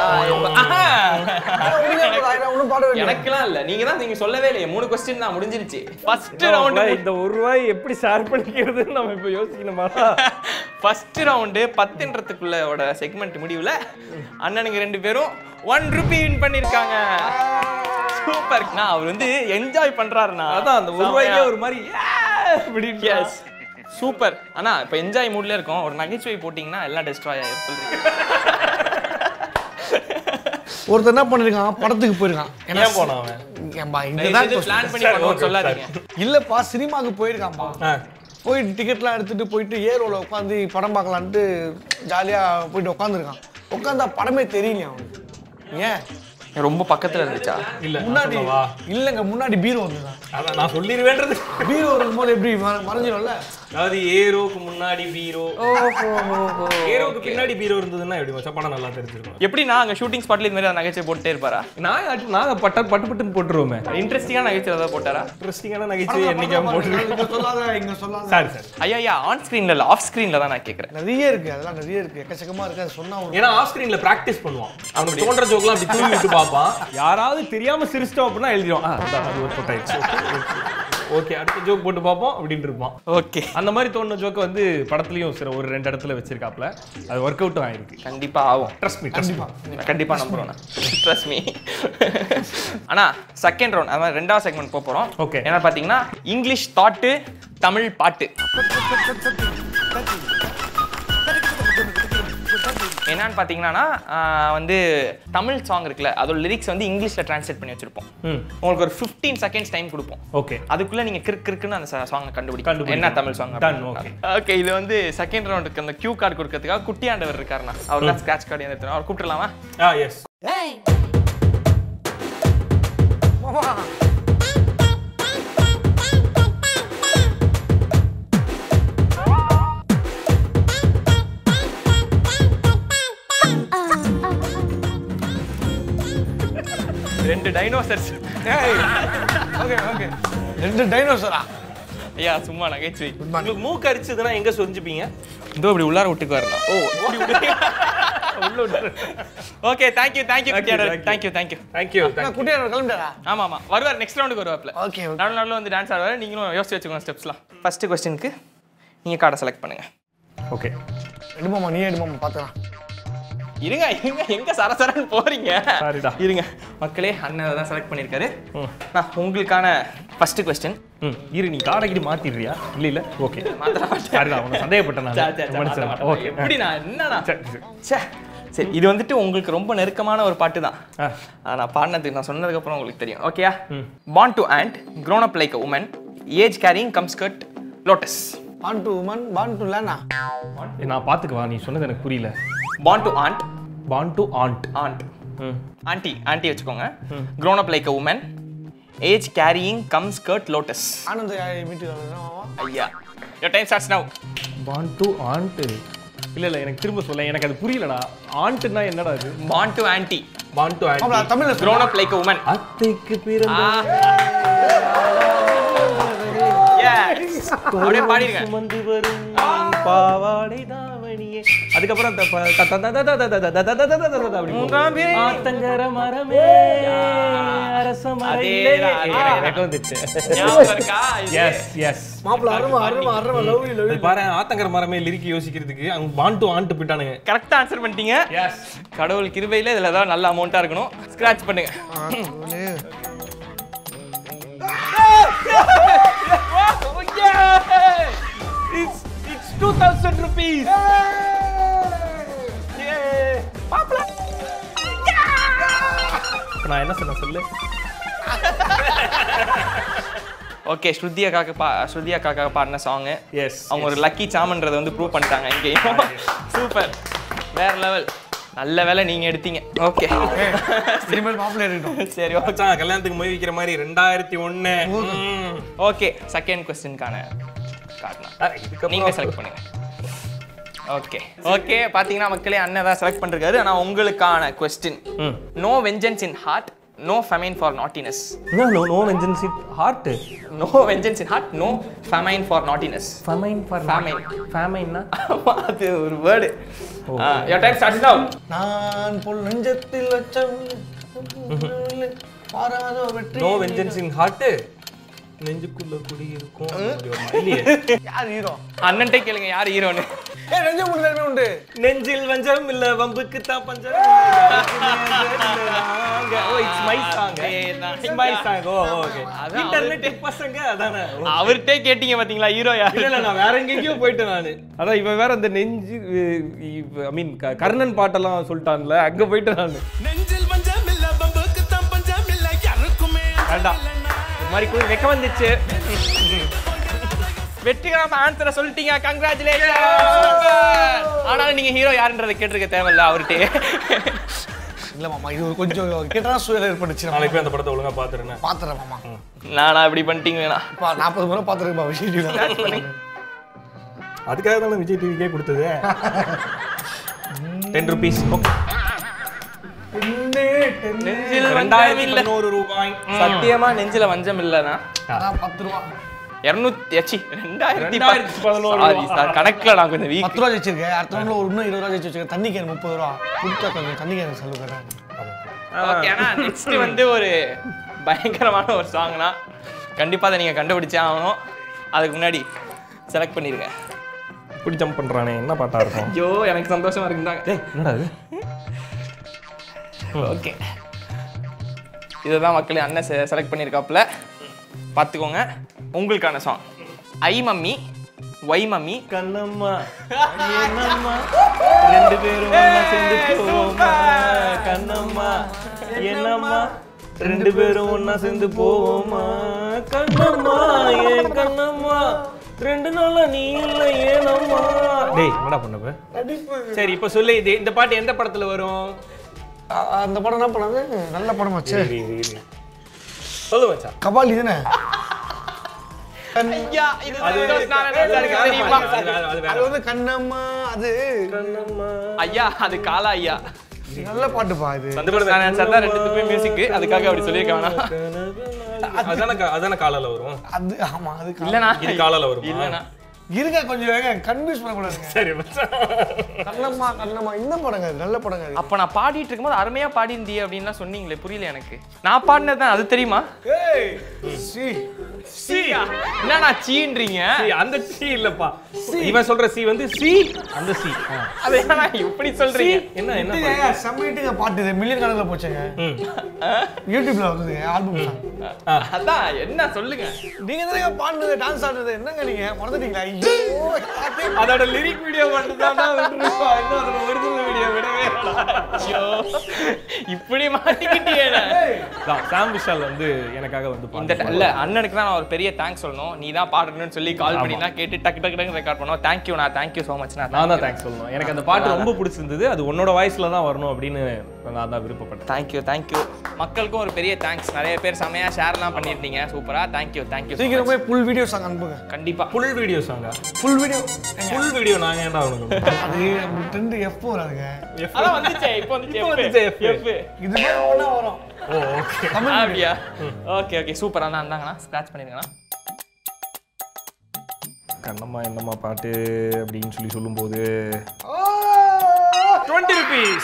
Speaker 4: ஒன்றும் பாட வேண்டிய
Speaker 1: எனக்குலாம் இல்ல, நீங்க சொல்லவே இல்லையே. 3 கொஸ்டின் தான் முடிஞ்சிருச்சு. ஃபர்ஸ்ட் ரவுண்ட்
Speaker 3: இந்த 1 ரூபாய் எப்படி ஷேர் பண்ணிக்கிறதுன்னு நம்ம இப்போ யோசிக்கணுமா?
Speaker 1: ஃபர்ஸ்ட் ரவுண்டு 10ன்றதுக்குள்ளோட செக்மெண்ட் முடிவுல அண்ணனுங்க 2 பேரும் 1 ரூபி வின் பண்ணிருக்காங்க. சூப்பர். நான் அவர் வந்து என்ஜாய் பண்றாருண்ணா.
Speaker 3: அதான் அந்த 1 ரூபாய்க்கே ஒரு மாதிரி அப்படி.
Speaker 1: Yes super. ஆனா இப்போ என்ஜாய் மூட்ல இருக்கோம். ஒரு நகைச்சுவை போட்டிங்கன்னா எல்லாம் டெஸ்ட்ராய் ஆயிரும் சொல்றீங்க.
Speaker 4: ஒருத்தர் என்ன பண்ணிருக்கான், படத்துக்கு போயிருக்கான்.
Speaker 3: என்ன போனான் அவன்?
Speaker 1: பிளான் பண்ணி பண்ணுவோம் சொல்லாதீங்க.
Speaker 4: இல்லப்பா சினிமாக்கு போயிருக்கான்பா. போயிட்டு டிக்கெட்லாம் எடுத்துட்டு போயிட்டு ஏரோல உட்காந்து படம் பார்க்கலான்ட்டு ஜாலியா போயிட்டு உட்காந்துருக்கான். உட்காந்தா படமே தெரியலையா அவனுக்கு. ஏன்
Speaker 1: ரொம்ப பக்கத்துல இருந்துச்சா?
Speaker 3: இல்ல
Speaker 4: முன்னாடி இல்லங்க, முன்னாடி பீரோ வந்துதான்.
Speaker 3: அதான் நான் சொல்லிடுவேன்றது.
Speaker 4: பீரோ இருக்கும்போது எப்படி மறைஞ்சிடும்ல.
Speaker 3: அதாவது ஏரோக்கு முன்னாடி பீரோ, ஏரோக்கு பின்னாடி பீரோ இருந்ததுன்னா எப்படி மச்சா படம் நல்லா தெரிஞ்சிருக்கும்.
Speaker 1: எப்படி நான் அங்க ஷூட்டிங் ஸ்பாட்ல இந்த மாதிரி நகைச்சுவை போட்டே இருப்பாரா?
Speaker 3: நாங்க பட்டுன்னு போட்டுருவோமே.
Speaker 1: இன்ட்ரெஸ்டிங்கான நகைச்சுவை ஏதாவது போட்டாரா?
Speaker 3: இன்ட்ரெஸ்டிங்கான நகைச்சுவை என்னைக்காம போட்டுருக்கோம்.
Speaker 4: சொல்லாத இங்க சொல்லாத.
Speaker 3: Sorry sir.
Speaker 1: ஐயா ஆன் ஸ்கிரீன்ல இல்ல, ஆஃப் ஸ்கிரீன்ல தான் நான் கேக்குறேன்.
Speaker 4: நிறைய இருக்கு, அதெல்லாம் நிறைய இருக்கு, எக்கச்சக்கமா இருக்கு. அது சொன்னா
Speaker 3: ஏன்னா ஆஃப் ஸ்கிரீன்ல பிராக்டிஸ் பண்ணுவான். அவனுக்கு தோன்ற ஜோக்லாம் அப்படி தூக்கி விட்டு பார்ப்பான். யாராவது தெரியாம சிரிச்சிட்டோம் அப்படின்னா எழுதிடுவான். அது ஒரு போட்டாயிடுச்சு. ஓகே அடுத்த ஜோக் போட்டு பார்ப்போம் அப்படின்னு இருப்பான்.
Speaker 1: ஓகே
Speaker 3: அந்த மாதிரி தோணுன ஜோக்கை வந்து படத்துலயும் சில ஒரு 2 இடத்துல வச்சிருக்காப்ல. அது ஒர்க் அவுட்டும் ஆயிருக்கு.
Speaker 1: கண்டிப்பா ஆகும்.
Speaker 3: Trust me.
Speaker 1: கண்டிப்பா நம்புறோம். Trust me. ஆனா செகண்ட் ரவுண்ட் அதாவது 2வது செக்மெண்ட் போறோம்.
Speaker 3: ஓகே.
Speaker 1: என்ன பாத்தீங்கன்னா இங்கிலீஷ் தாட்டு, தமிழ் பாட்டு. என்னன்னு பாத்தீங்கன்னா வந்து தமிழ் சாங் இருக்குல்ல, அதோட லிரிக்ஸ் வந்து இங்கிலீஷ்ல டிரான்ஸ்லேட் பண்ணி வச்சிருப்போம். உங்களுக்கு ஒரு 15 செகண்ட்ஸ் டைம் கொடுப்போம்.
Speaker 3: ஓகே.
Speaker 1: அதுக்குள்ள நீங்க கிறுக்குன்னு அந்த சாங் கண்டுபிடிக்கணும். என்ன தமிழ் சாங்?
Speaker 3: ஓகே.
Speaker 1: ஓகே இது வந்து செகண்ட் ரவுண்டுக்கு அந்த கியூ கார்டு கொடுக்கிறதுக்காக குட்டியாண்டவர் இருக்காருண்ணா. அவர் தான் ஸ்கிராட்ச் கார்டு எடுத்துறோம். அவர் கூப்பிடலாமா?
Speaker 3: எஸ்.
Speaker 1: ரெண்டு டைனோசர்ஸ்.
Speaker 4: Okay okay. 2 டைனோசரா?
Speaker 1: ஐயா சும்மா நகைச்சுவை.
Speaker 3: உங்களுக்கு மூக்கு அரிச்சதுன்னா எங்க சொரிஞ்சுப்பீங்க?
Speaker 1: இதோ இப்படி உள்ளார விட்டுக்கு வரணும். ஓ இப்படி விட்டு உள்ள விட்டு. Okay thank you Kuttiyandavar. Thank you.
Speaker 4: நான் குட்டியாண்டவர் கிளம்பிட்டாரா?
Speaker 1: ஆமா வருவார். நெக்ஸ்ட் ரவுண்டுக்கு வருவாப்ல.
Speaker 4: ஓகே.
Speaker 1: நடுவுல வந்து டான்ஸ் ஆடுவாரு. நீங்களும் யோசிச்சு வச்சுக்கோங்க ஸ்டெப்ஸ்லாம். ஃபர்ஸ்ட் क्वेश्चनக்கு நீங்க கார்டை செலக்ட் பண்ணுங்க.
Speaker 3: ஓகே.
Speaker 4: எடுமாமா நீ எடுமாமா பாத்துறேன்.
Speaker 1: இருங்க எங்க சரசரன்னு போறீங்க?
Speaker 3: சாரிடா.
Speaker 1: இருங்க மக்களே, அண்ணன் தான் செலக்ட் பண்ணிருக்காரு. நான் உங்களுக்கான ஃபர்ஸ்ட் क्वेश्चन.
Speaker 3: இரு நீ காடைக்கு மாத்திடுறியா? இல்ல ஓகே
Speaker 1: மாத்தற மாட்டேன்.
Speaker 3: சாரிடா உன்னை சந்தேகப்பட்டேன் நான்.
Speaker 1: ஓகே எப்படி நான் என்னடா சரி இது வந்துட்டு உங்களுக்கு ரொம்ப நெருக்கமான ஒரு பாட்டு தான். நான் பாடினதுக்கு நான் சொன்னதுக்கு அப்புறம் உங்களுக்கு தெரியும். ஓகேயா? born to ant, grown up like a woman, age carrying comes skirt lotus.
Speaker 4: born to woman, born to lana.
Speaker 3: நான் பாத்துக்குவா, நீ சொன்னது எனக்கு புரியல.
Speaker 1: born to aunt,
Speaker 3: aunt
Speaker 1: aunty வச்சுக்கோங்க. grown up like a woman, age carrying comes skirt lotus.
Speaker 4: ஆனந்த மீட்டு மாமா.
Speaker 1: ஐயா your time starts now.
Speaker 3: born to aunt. இல்ல எனக்கு திரும்ப சொல்ல, எனக்கு அது புரியலடா. ஆண்ட்னா என்னடா இது?
Speaker 1: born to auntie,
Speaker 3: born to auntie.
Speaker 4: மாமா தமிழ்ல
Speaker 1: grown up like a woman.
Speaker 3: அத்தைக்கு பிறந்த
Speaker 1: அப்படியே பாடிருங்க.
Speaker 3: சுமந்து வரும் பாவாடை தாவணியே. அதுக்கப்புறம் ஆத்தங்கர மரமே அரச மரமே. எனக்கு வந்துச்சு.
Speaker 1: ஞாபகம் இருக்கா?
Speaker 3: எஸ்
Speaker 4: மாப்ள அருமா லவ்லி.
Speaker 3: பாரு ஆத்தங்கர மரமே லிரிக் யோசிக்கிறதுக்கு அவங்க பான் டு ஆண்ட் போயிட்டானுங்க.
Speaker 1: கரெக்டா ஆன்சர் பண்ணிட்டீங்க.
Speaker 3: எஸ்.
Speaker 1: கடவுள் கிருபையில இதுல ஏதாவது நல்ல அமௌண்ட்டா இருக்கணும். ஸ்கிராட்ச் பண்ணுங்க. It's 2000 rupees.
Speaker 3: நான் என்ன சொன்ன சொல்லு.
Speaker 1: ஓகே ஸ்ருதி அக்காக்காக பாடின சாங்.
Speaker 3: எஸ்.
Speaker 1: அவங்க ஒரு லக்கி சாமன்றதை வந்து ப்ரூவ் பண்ணிட்டாங்க இங்கேயும். சூப்பர், வேற லெவல். நல்ல வேலை நீங்க எடுத்தீங்க. ஓகே
Speaker 4: மாப்பிள்ளை இருக்கட்டும்.
Speaker 1: சரி ஓகே.
Speaker 3: கல்யாணத்துக்கு மொய் வைக்கிற மாதிரி 2001.
Speaker 1: ஓகே செகண்ட் क्वेश्चनக்கான கார்டு நீங்க செலக்ட் பண்ணுங்க. ஓகே ஓகே பாத்தீங்கன்னா மக்களே அண்ணன் தான் செலக்ட் பண்ணிருக்காரு. ஆனா உங்களுக்கான question, no vengeance in heart, no famine for naughtiness.
Speaker 3: No vengeance in heart,
Speaker 1: no vengeance in heart, no famine for naughtiness.
Speaker 3: Famine for ஃபமைன்னா
Speaker 1: அது ஒரு word. your time starts now.
Speaker 4: நான் பொல் நெஞ்சத்தில் லட்சம் பாராத வெற்றி.
Speaker 3: நோ வெஞ்சன்ஸ் இன் ஹார்ட், நெஞ்சுக்குள்ள குடி இருக்கும்.
Speaker 4: யார் ஹீரோ?
Speaker 1: அண்ணன்ட்டே கேளுங்க யார் ஹீரோன்னு.
Speaker 4: நெஞ்சம் உண்டு உண்டு.
Speaker 3: நெஞ்சில் வஞ்சம் இல்ல வம்புக்கு தான் பஞ்சம். It's my song. It's my song. Okay. Internet பசங்க அதானே.
Speaker 1: அவர்ட்டே கேட்டிங்க பாத்தீங்களா ஹீரோ யார்?
Speaker 3: இல்ல நான் வேற எங்கேயோ போயிட்டேன் நானு. அதான் இவன் வேற அந்த நெஞ்சு ஐ மீன் கர்ணன் பாட்டெல்லாம் சொல்லிட்டான்ல, அங்க போயிட்டேன் நானு.
Speaker 2: நெஞ்சில் பஞ்சம் இல்ல பம்புக்கு தான் பஞ்சம் இல்ல யாருக்குமே.
Speaker 3: வேண்டாம், ஒரு மாதிரி கூட வெக்க வந்துச்சு.
Speaker 1: வெற்றிகரமா ஆன்சரை சொல்லிட்டீங்க, கங்க்ராச்சுலேஷன். ஆனாலும் நீங்க ஹீரோ யாருன்றதை கேட்டிருக்க தேவையில்ல அவர்கிட்டே.
Speaker 4: இல்ல மாமா, இது ஒரு கொஞ்சம் கேட்டா சூழல் ஏற்பட்டுச்சு.
Speaker 3: நாளைக்கு போய் அந்த படத்தை ஒழுங்கா பாத்துறேன்.
Speaker 4: பாத்துறேன் மாமா.
Speaker 1: நானா இப்படி பண்ணிட்டீங்க வேணா.
Speaker 4: 40 முறை பாத்துருக்கேன் விஜய் டிவில.
Speaker 3: அதுக்காக தான் விஜய் டிவிக்கே கொடுத்தது. 10 rupees.
Speaker 1: நெஞ்சில் வஞ்சம் இல்ல.
Speaker 3: 2011 ரூபாய்.
Speaker 1: சத்தியமா நெஞ்சில வஞ்சம் இல்லனா
Speaker 4: 10 ரூபா.
Speaker 1: 2011 சாரி சார், கணக்குல நான் கொஞ்சம் வீக்.
Speaker 4: 10 ரூபா ஜெயிச்சிருக்கேன். அடுத்த ரவுண்ட்ல ஒரு இன்னும் 20 ரூபா ஜெயிச்சு வச்சிருக்கேன். தண்ணி கேன் 30 ரூபா கொடுத்தா கொஞ்சம் தண்ணி கேன் செலவு கேட்டாங்க.
Speaker 1: ஓகே, ஆனா நெக்ஸ்ட் வந்து ஒரு பயங்கரமான ஒரு சாங்னா கண்டிப்பா அதை நீங்க கண்டுபிடிச்சே ஆகணும். அதுக்கு முன்னாடி செலக்ட் பண்ணிருங்க.
Speaker 3: இப்படி ஜம்ப் பண்றானே, என்ன பாட்டா இருக்கும்?
Speaker 1: ஐயோ எனக்கு சந்தோஷமா இருக்குதாங்க.
Speaker 3: டேய் என்னடா இது?
Speaker 1: ஓகே, இதுதான் மக்களே அண்ணன் செலக்ட் பண்ணியிருக்காப்புல. பார்த்துக்கோங்க, உங்களுக்கான சாங். ஐ மம்மி ஒய் மம்மி
Speaker 3: கண்ணம்மா என்னம்மா ரெண்டு பேரும் ஒண்ணா சேர்ந்து போவோமா. கண்ணம்மா என்னம்மா ரெண்டு பேரும் ஒண்ணா சேர்ந்து போவோமா. கண்ணம்மா ஏன் கண்ணம்மா 2 நாளா நீ இல்ல ஏனம்மா. டேய் என்னடா பண்ணப்ப? சரி இப்ப சொல்லு, இந்த பாட்டு எந்த படத்துல வரும்?
Speaker 4: அந்த படம் என்ன பண்ணாது? நல்ல படம் வச்சு
Speaker 3: சொல்லு மச்சான்.
Speaker 4: கபாலி தானே?
Speaker 1: ஐயா இது தெரியுமா?
Speaker 4: அது வந்து கண்ணம்மா. அது
Speaker 3: கண்ணம்மா
Speaker 1: ஐயா அது காலா ஐயா.
Speaker 4: நல்ல பாட்டுப்பா இது.
Speaker 1: சந்தோஷம் சார் தான் ரெண்டுத்துக்குமே மியூசிக், அதுக்காக அப்படி சொல்லியிருக்காங்க.
Speaker 3: அதான காலால வரும்.
Speaker 4: அது ஆமா, அது
Speaker 1: இல்லனா
Speaker 3: இது காலால வரும்.
Speaker 1: இல்லனா
Speaker 4: இருங்க கொஞ்சம் கன்ஃபியூஸ் பண்ணக்கூடாதுங்க.
Speaker 3: சரி மச்சான்.
Speaker 4: கண்ணம்மா கண்ணம்மா இந்த படங்க, அது நல்ல படங்க.
Speaker 1: அப்ப நான் பாடிட்டு இருக்கும்போது அருமையா பாடிந்தியே அப்படின்லாம் சொன்னீங்களே, புரியல எனக்கு. நான் பாடினதுதான் அது தெரியுமா?
Speaker 4: ஏய் சி
Speaker 1: சீயா என்னடா சீன்றீங்க?
Speaker 3: அந்த சி இல்லப்பா, இவன் சொல்ற சி வந்து சி, அந்த சி.
Speaker 1: அது என்ன இப்படி சொல்றீங்க?
Speaker 3: என்ன என்ன
Speaker 4: என்ன செம்மைட்டுங்க பாட்டு இது. மில்லியன் கணக்குல போச்சுங்க. யூடியூப்ல வந்ததுங்க ஆல்பம் சாங்.
Speaker 1: அதான் என்ன சொல்லுங்க.
Speaker 4: நீங்க தானே பாடுனது, டான்ஸ் ஆடுனது, என்னங்க நீங்க மறந்துட்டீங்களா?
Speaker 1: அதோட லிரிக் வீடியோ மட்டும் தான் விட்டுருப்பா, இன்னும் அதோட ஒரிஜினல் வீடியோ விடவே ஐயோ இப்படி மாட்டிக்கிட்டியேடா.
Speaker 3: சாம் விஷால் வந்து எனக்காக வந்து
Speaker 1: இந்த இல்ல அண்ணனுக்கு தான் நான் ஒரு பெரிய தேங்க்ஸ் சொல்லணும். நீ தான் பாடணும்னு சொல்லி கால் பண்ணி தான் கேட்டு டக்கு டக்கு டக்கு ரெக்கார்ட் பண்ணோம். தேங்க்யூ நான் தேங்க்யூ ஸோ மச். நான்
Speaker 3: தான் தேங்க்ஸ் சொல்லணும். எனக்கு அந்த பாட்டு ரொம்ப பிடிச்சிருந்தது. அது உன்னோட வாய்ஸ்ல தான் வரணும் அப்படின்னு நான் தான் விருப்பப்பட்டேன்.
Speaker 1: Thank you thank you. மக்களுக்கும் ஒரு பெரிய தேங்க்ஸ். நிறைய பேர் செமையா ஷேர்லாம் பண்ணியிருந்தீங்க, சூப்பரா. Thank you thank you.
Speaker 4: சீக்கிரம் போய் ஃபுல் வீடியோ சாங் அனுப்புங்க.
Speaker 1: கண்டிப்பா
Speaker 3: ஃபுல் வீடியோ சாங்கா?
Speaker 4: ஃபுல் வீடியோ
Speaker 3: நாங்க ஏன்டா உனக்கு?
Speaker 4: அது ட்ரெண்ட் எஃப் வராதுங்க.
Speaker 1: அதான் வந்துச்சே, இப்போ வந்துச்சே எஃப்.
Speaker 4: இது மாதிரி ஒண்ணா வரும்.
Speaker 3: Oh okay.
Speaker 1: அப்படியா? Okay okay super. அண்ணா இருந்தாங்கண்ணா ஸ்க்ராட்ச் பண்ணிருங்கண்ணா.
Speaker 3: கண்ணம்மா என்னம்மா பாட்டு அப்படின்னு சொல்லும்போது
Speaker 1: 20 rupees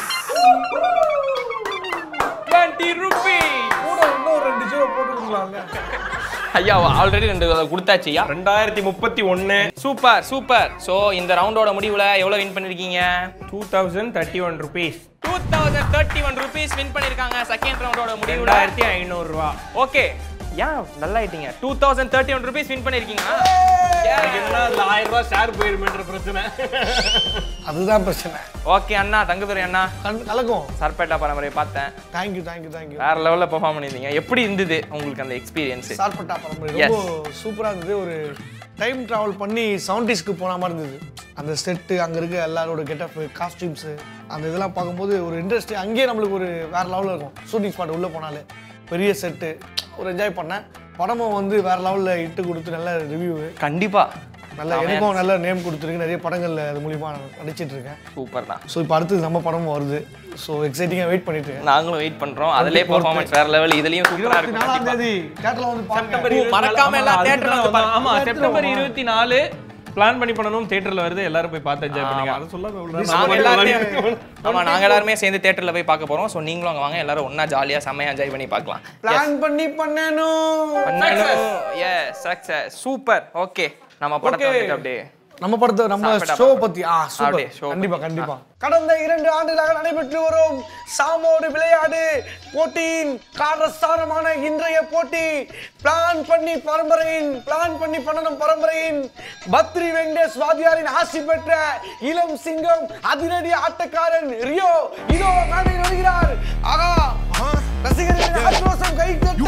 Speaker 1: 20 rupees
Speaker 4: கூட இன்னும் 2 ஜீரோ போட்டுக்கலாம்ல.
Speaker 1: ஐயா ஆல்ரெடி 2 கொடுத்தாச்சு ஐயா.
Speaker 3: 2031.
Speaker 1: Super super. ஸோ இந்த ரவுண்டோட முடிவில் எவ்வளோ வின் பண்ணிருக்கீங்க?
Speaker 3: 2031 rupees.
Speaker 1: 2031 rupees வின் பண்ணிருக்காங்க. செகண்ட் ரவுண்டோட முடிவில்
Speaker 3: 2500 ரூபா.
Speaker 1: ஓகே, ஏன் நல்லா ஆயிட்டீங்க? 2031 rupees வின் பண்ணிருக்கீங்க.
Speaker 3: என்ன 1000 ரூபாய் ஷேர் போயிருமேன்ற பிரச்சனை.
Speaker 4: அதுதான் பிரச்சனை.
Speaker 1: ஓகே அண்ணா, தங்கதுரை அண்ணா,
Speaker 4: கலக்கும்
Speaker 1: சர்பேட்டா பரம்பரை பார்த்தேன்.
Speaker 4: Thank you thank you thank you.
Speaker 1: வேற லெவலில் பெர்ஃபார்ம் பண்ணியிருந்தீங்க. எப்படி இருந்தது உங்களுக்கு அந்த எக்ஸ்பீரியன்ஸ்?
Speaker 4: சார்பட்டா பரம்பரை ரொம்ப சூப்பராக இருந்தது. ஒரு டைம் ட்ராவல் பண்ணி 70ஸ்க்கு போன மாதிரி இருந்தது. அந்த செட்டு, அங்கே இருக்க எல்லாரோட கெட்டப், காஸ்டியூம்ஸு, அந்த இதெல்லாம் பார்க்கும்போது ஒரு இன்ட்ரெஸ்ட். அங்கேயே நம்மளுக்கு ஒரு வேறு லெவலில் இருக்கும். ஷூட்டிங் ஸ்பாட் உள்ளே போனாலே பெரிய செட்டு, ஒரு என்ஜாய் பண்ணேன். படமும் வந்து வேறு லெவலில் இட்டு கொடுத்து நல்ல ரிவ்யூ.
Speaker 1: கண்டிப்பா
Speaker 4: நல்ல எனக்கும் நல்ல நேம் கொடுத்துருக்கு. நிறைய படங்கள்ல அது மூலியமா நடிச்சிட்டு இருக்கேன்.
Speaker 1: சூப்பர் தான்.
Speaker 4: ஸோ இப்போ அடுத்து நம்ம படமும் வருது. ஸோ எக்ஸைட்டிங்காக வெயிட் பண்ணிட்டு இருக்கேன்.
Speaker 1: நாங்களும் வெயிட் பண்றோம். அதுலயே பெர்ஃபார்மன்ஸ் வேற லெவல். இதுலயும் சூப்பரா இருக்கும்.
Speaker 4: 24ஆம் தேதி தியேட்டர்ல வந்து பாருங்க.
Speaker 1: மறக்காம எல்லா தியேட்டர்ல வந்து பாருங்க.
Speaker 3: ஆமா செப்டம்பர் 24 பிளான் பண்ணி பண்ணணும். தியேட்டர்ல வருது. எல்லாரும் போய் பார்த்து என்ஜாய் பண்ணுங்க. அத சொல்லாம
Speaker 1: நாங்க எல்லாருமே சேர்ந்து தியேட்டர்ல போய் பார்க்க போறோம். சோ நீங்களும் அங்க வாங்க. எல்லாரும் ஒண்ணா ஜாலியா செமையா என்ஜாய் பண்ணி பார்க்கலாம்.
Speaker 4: பிளான் பண்ணி பண்ணணும்.
Speaker 1: S success. சூப்பர். ஓகே நம்ம படத்தை வந்துட்டு அப்படியே
Speaker 4: நம்ம படத்தை நம்ம ஷோ பத்தி
Speaker 1: அப்படியே show
Speaker 4: கண்டிப்பா கடந்த 2 ஆண்டுகளாக நடைபெற்று வரும் சாமோடு விளையாடு போட்டியின் காரசாரமான இன்றைய போட்டி பிளான் பண்ணி பண்ணணும் பரம்பரையின் பத்ரி வெங்கடேஷ் வாத்தியாரின் ஆசி பெற்ற இளம் சிங்கம் அதிரடி ஆட்டக்காரன் ரியோ இதோ மேடை வருகிறார். ஆகா ரசிகர்களின் ஆக்ரோஷம் கை தட்ட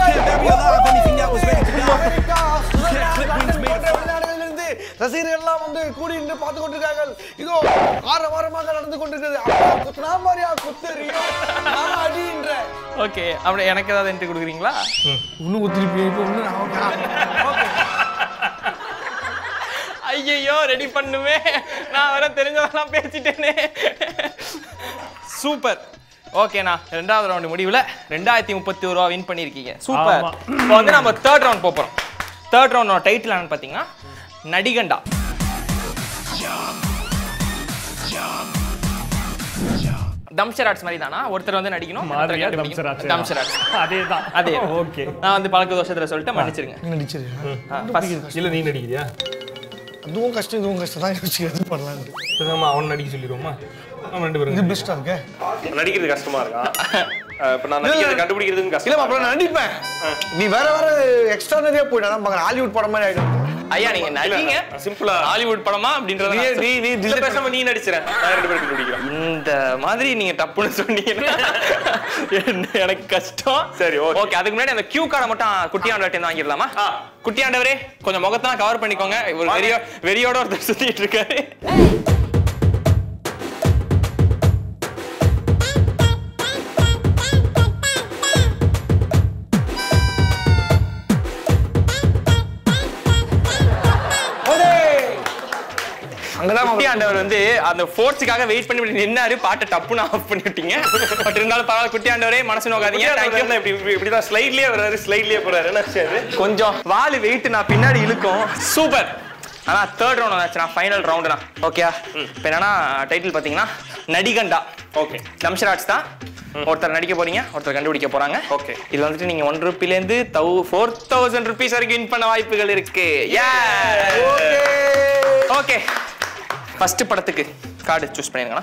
Speaker 4: ரசிகர்கள் எல்லாம் வந்து கூடி நின்று பார்த்து கொண்டிருக்கார்கள். இதோ ஆரவாரமாக நடந்து கொண்டிருக்கிறது. அப்பா குத்துனா மாதிரியா குத்து ரியோ நான் அடின்ற.
Speaker 1: ஓகே அப்படியே எனக்கு ஏதாவது என்ட்ரி கொடுக்குறீங்களா?
Speaker 4: இன்னும் குத்திருப்பீங்க இப்போ இன்னும் ஓகே.
Speaker 1: ஐயோ ரெடி பண்ணுவே. நான் வர தெரிஞ்சதெல்லாம் பேசிட்டேனே. சூப்பர். ஓகேண்ணா 2வது ரவுண்ட் முடிவில் 2031 ரூபா வின் பண்ணியிருக்கீங்க. சூப்பர். இப்போ வந்து நம்ம 3rd ரவுண்ட் போகிறோம். 3rd ரவுண்டோட டைட்டில் என்னன்னு பார்த்தீங்கன்னா நடிகண்டா. தம்ஷராட்ஸ் மாதிரி தானா? ஒருத்தர் வந்து நடிக்கணும். தம்ஷராட்ஸ்
Speaker 3: அதேதான்.
Speaker 1: அதே
Speaker 3: ஓகே.
Speaker 1: நான் வந்து பழக்க தோஷத்துல சொல்லிட்டு மன்னிச்சிருங்க.
Speaker 4: நடிச்சிரு
Speaker 3: இல்ல நீ நடிக்கிறியா?
Speaker 4: அதுவும் கஷ்டம் தான் யோசிக்கிறது பண்ணலான்னு.
Speaker 3: ஆமா அவன் நடிக்க சொல்லிடுவோமா? நம்ம 2 பேரும்
Speaker 4: இது பெஸ்டா இருக்கே.
Speaker 5: நடிக்கிறது கஷ்டமா இருக்கா? இப்ப நான் நடிக்கிறது கண்டுபிடிக்கிறதுக்கு கஷ்டம்.
Speaker 4: இல்ல மாப்ள நான் நடிப்பேன். நீ வேற எக்ஸ்ட்ரானரியா போய்டா நான் பாக்குற ஹாலிவுட் படம் மாதிரி ஆயிடும்.
Speaker 1: ஐயா நீங்க நடிங்க சிம்பிளா ஹாலிவுட் படமா அப்படின்றத
Speaker 5: நீ பேசாம நீ நடிச்சற நான் 2 பேருக்கு நடிக்கிறேன்.
Speaker 1: இந்த மாதிரி நீங்க தப்புன்னு சொன்னீங்கன்னா எனக்கு கஷ்டம்.
Speaker 5: சரி
Speaker 1: ஓகே. அதுக்கு முன்னாடி அந்த கியூ கார்டை மட்டும் குட்டியாண்டவர்ட்ட இருந்து வாங்கிடலாமா? குட்டியாண்டவரே கொஞ்சம் முகத்தான் கவர் பண்ணிக்கோங்க. ஒரு வெறியோட ஒருத்தர் சுத்திட்டு இருக்காரு. குட்டியாண்டவர் வந்து அந்த ஃபோர்ஸுக்காக வெயிட் பண்ணி நின்னாரு. பாட்டை டப்புன்னு ஆஃப் பண்ணி விட்டீங்க. பட் இருந்தாலும் பரவாயில்ல குட்டியாண்டவரே மனசு நோக்காதீங்க.
Speaker 5: இப்படிதான் ஸ்லைட்லயே வர்றாரு ஸ்லைட்லயே போறாரு.
Speaker 1: கொஞ்சம் வாலு வெயிட் நான் பின்னாடி இழுக்கும். சூப்பர். ஆனா 3rd ரவுண்ட் ஆச்சு. நான் ஃபைனல் ரவுண்டுனா ஓகேயா? இப்போ என்னன்னா டைட்டில் பார்த்தீங்கன்னா நடிகண்டா.
Speaker 5: ஓகே.
Speaker 1: தம்ஷராட்ஸ் தான். ஒருத்தர் நடிக்க போறீங்க, ஒருத்தர் கண்டுபிடிக்க போறாங்க.
Speaker 5: ஓகே.
Speaker 1: இதுல வந்துட்டு நீங்க 1 ரூபாயிலேருந்து 4000 ரூபீஸ் வரைக்கும் வின் பண்ண வாய்ப்புகள் இருக்கு. ஓகே. ஃபர்ஸ்ட் படத்துக்கு கார்டு சூஸ் பண்ணிருங்கண்ணா.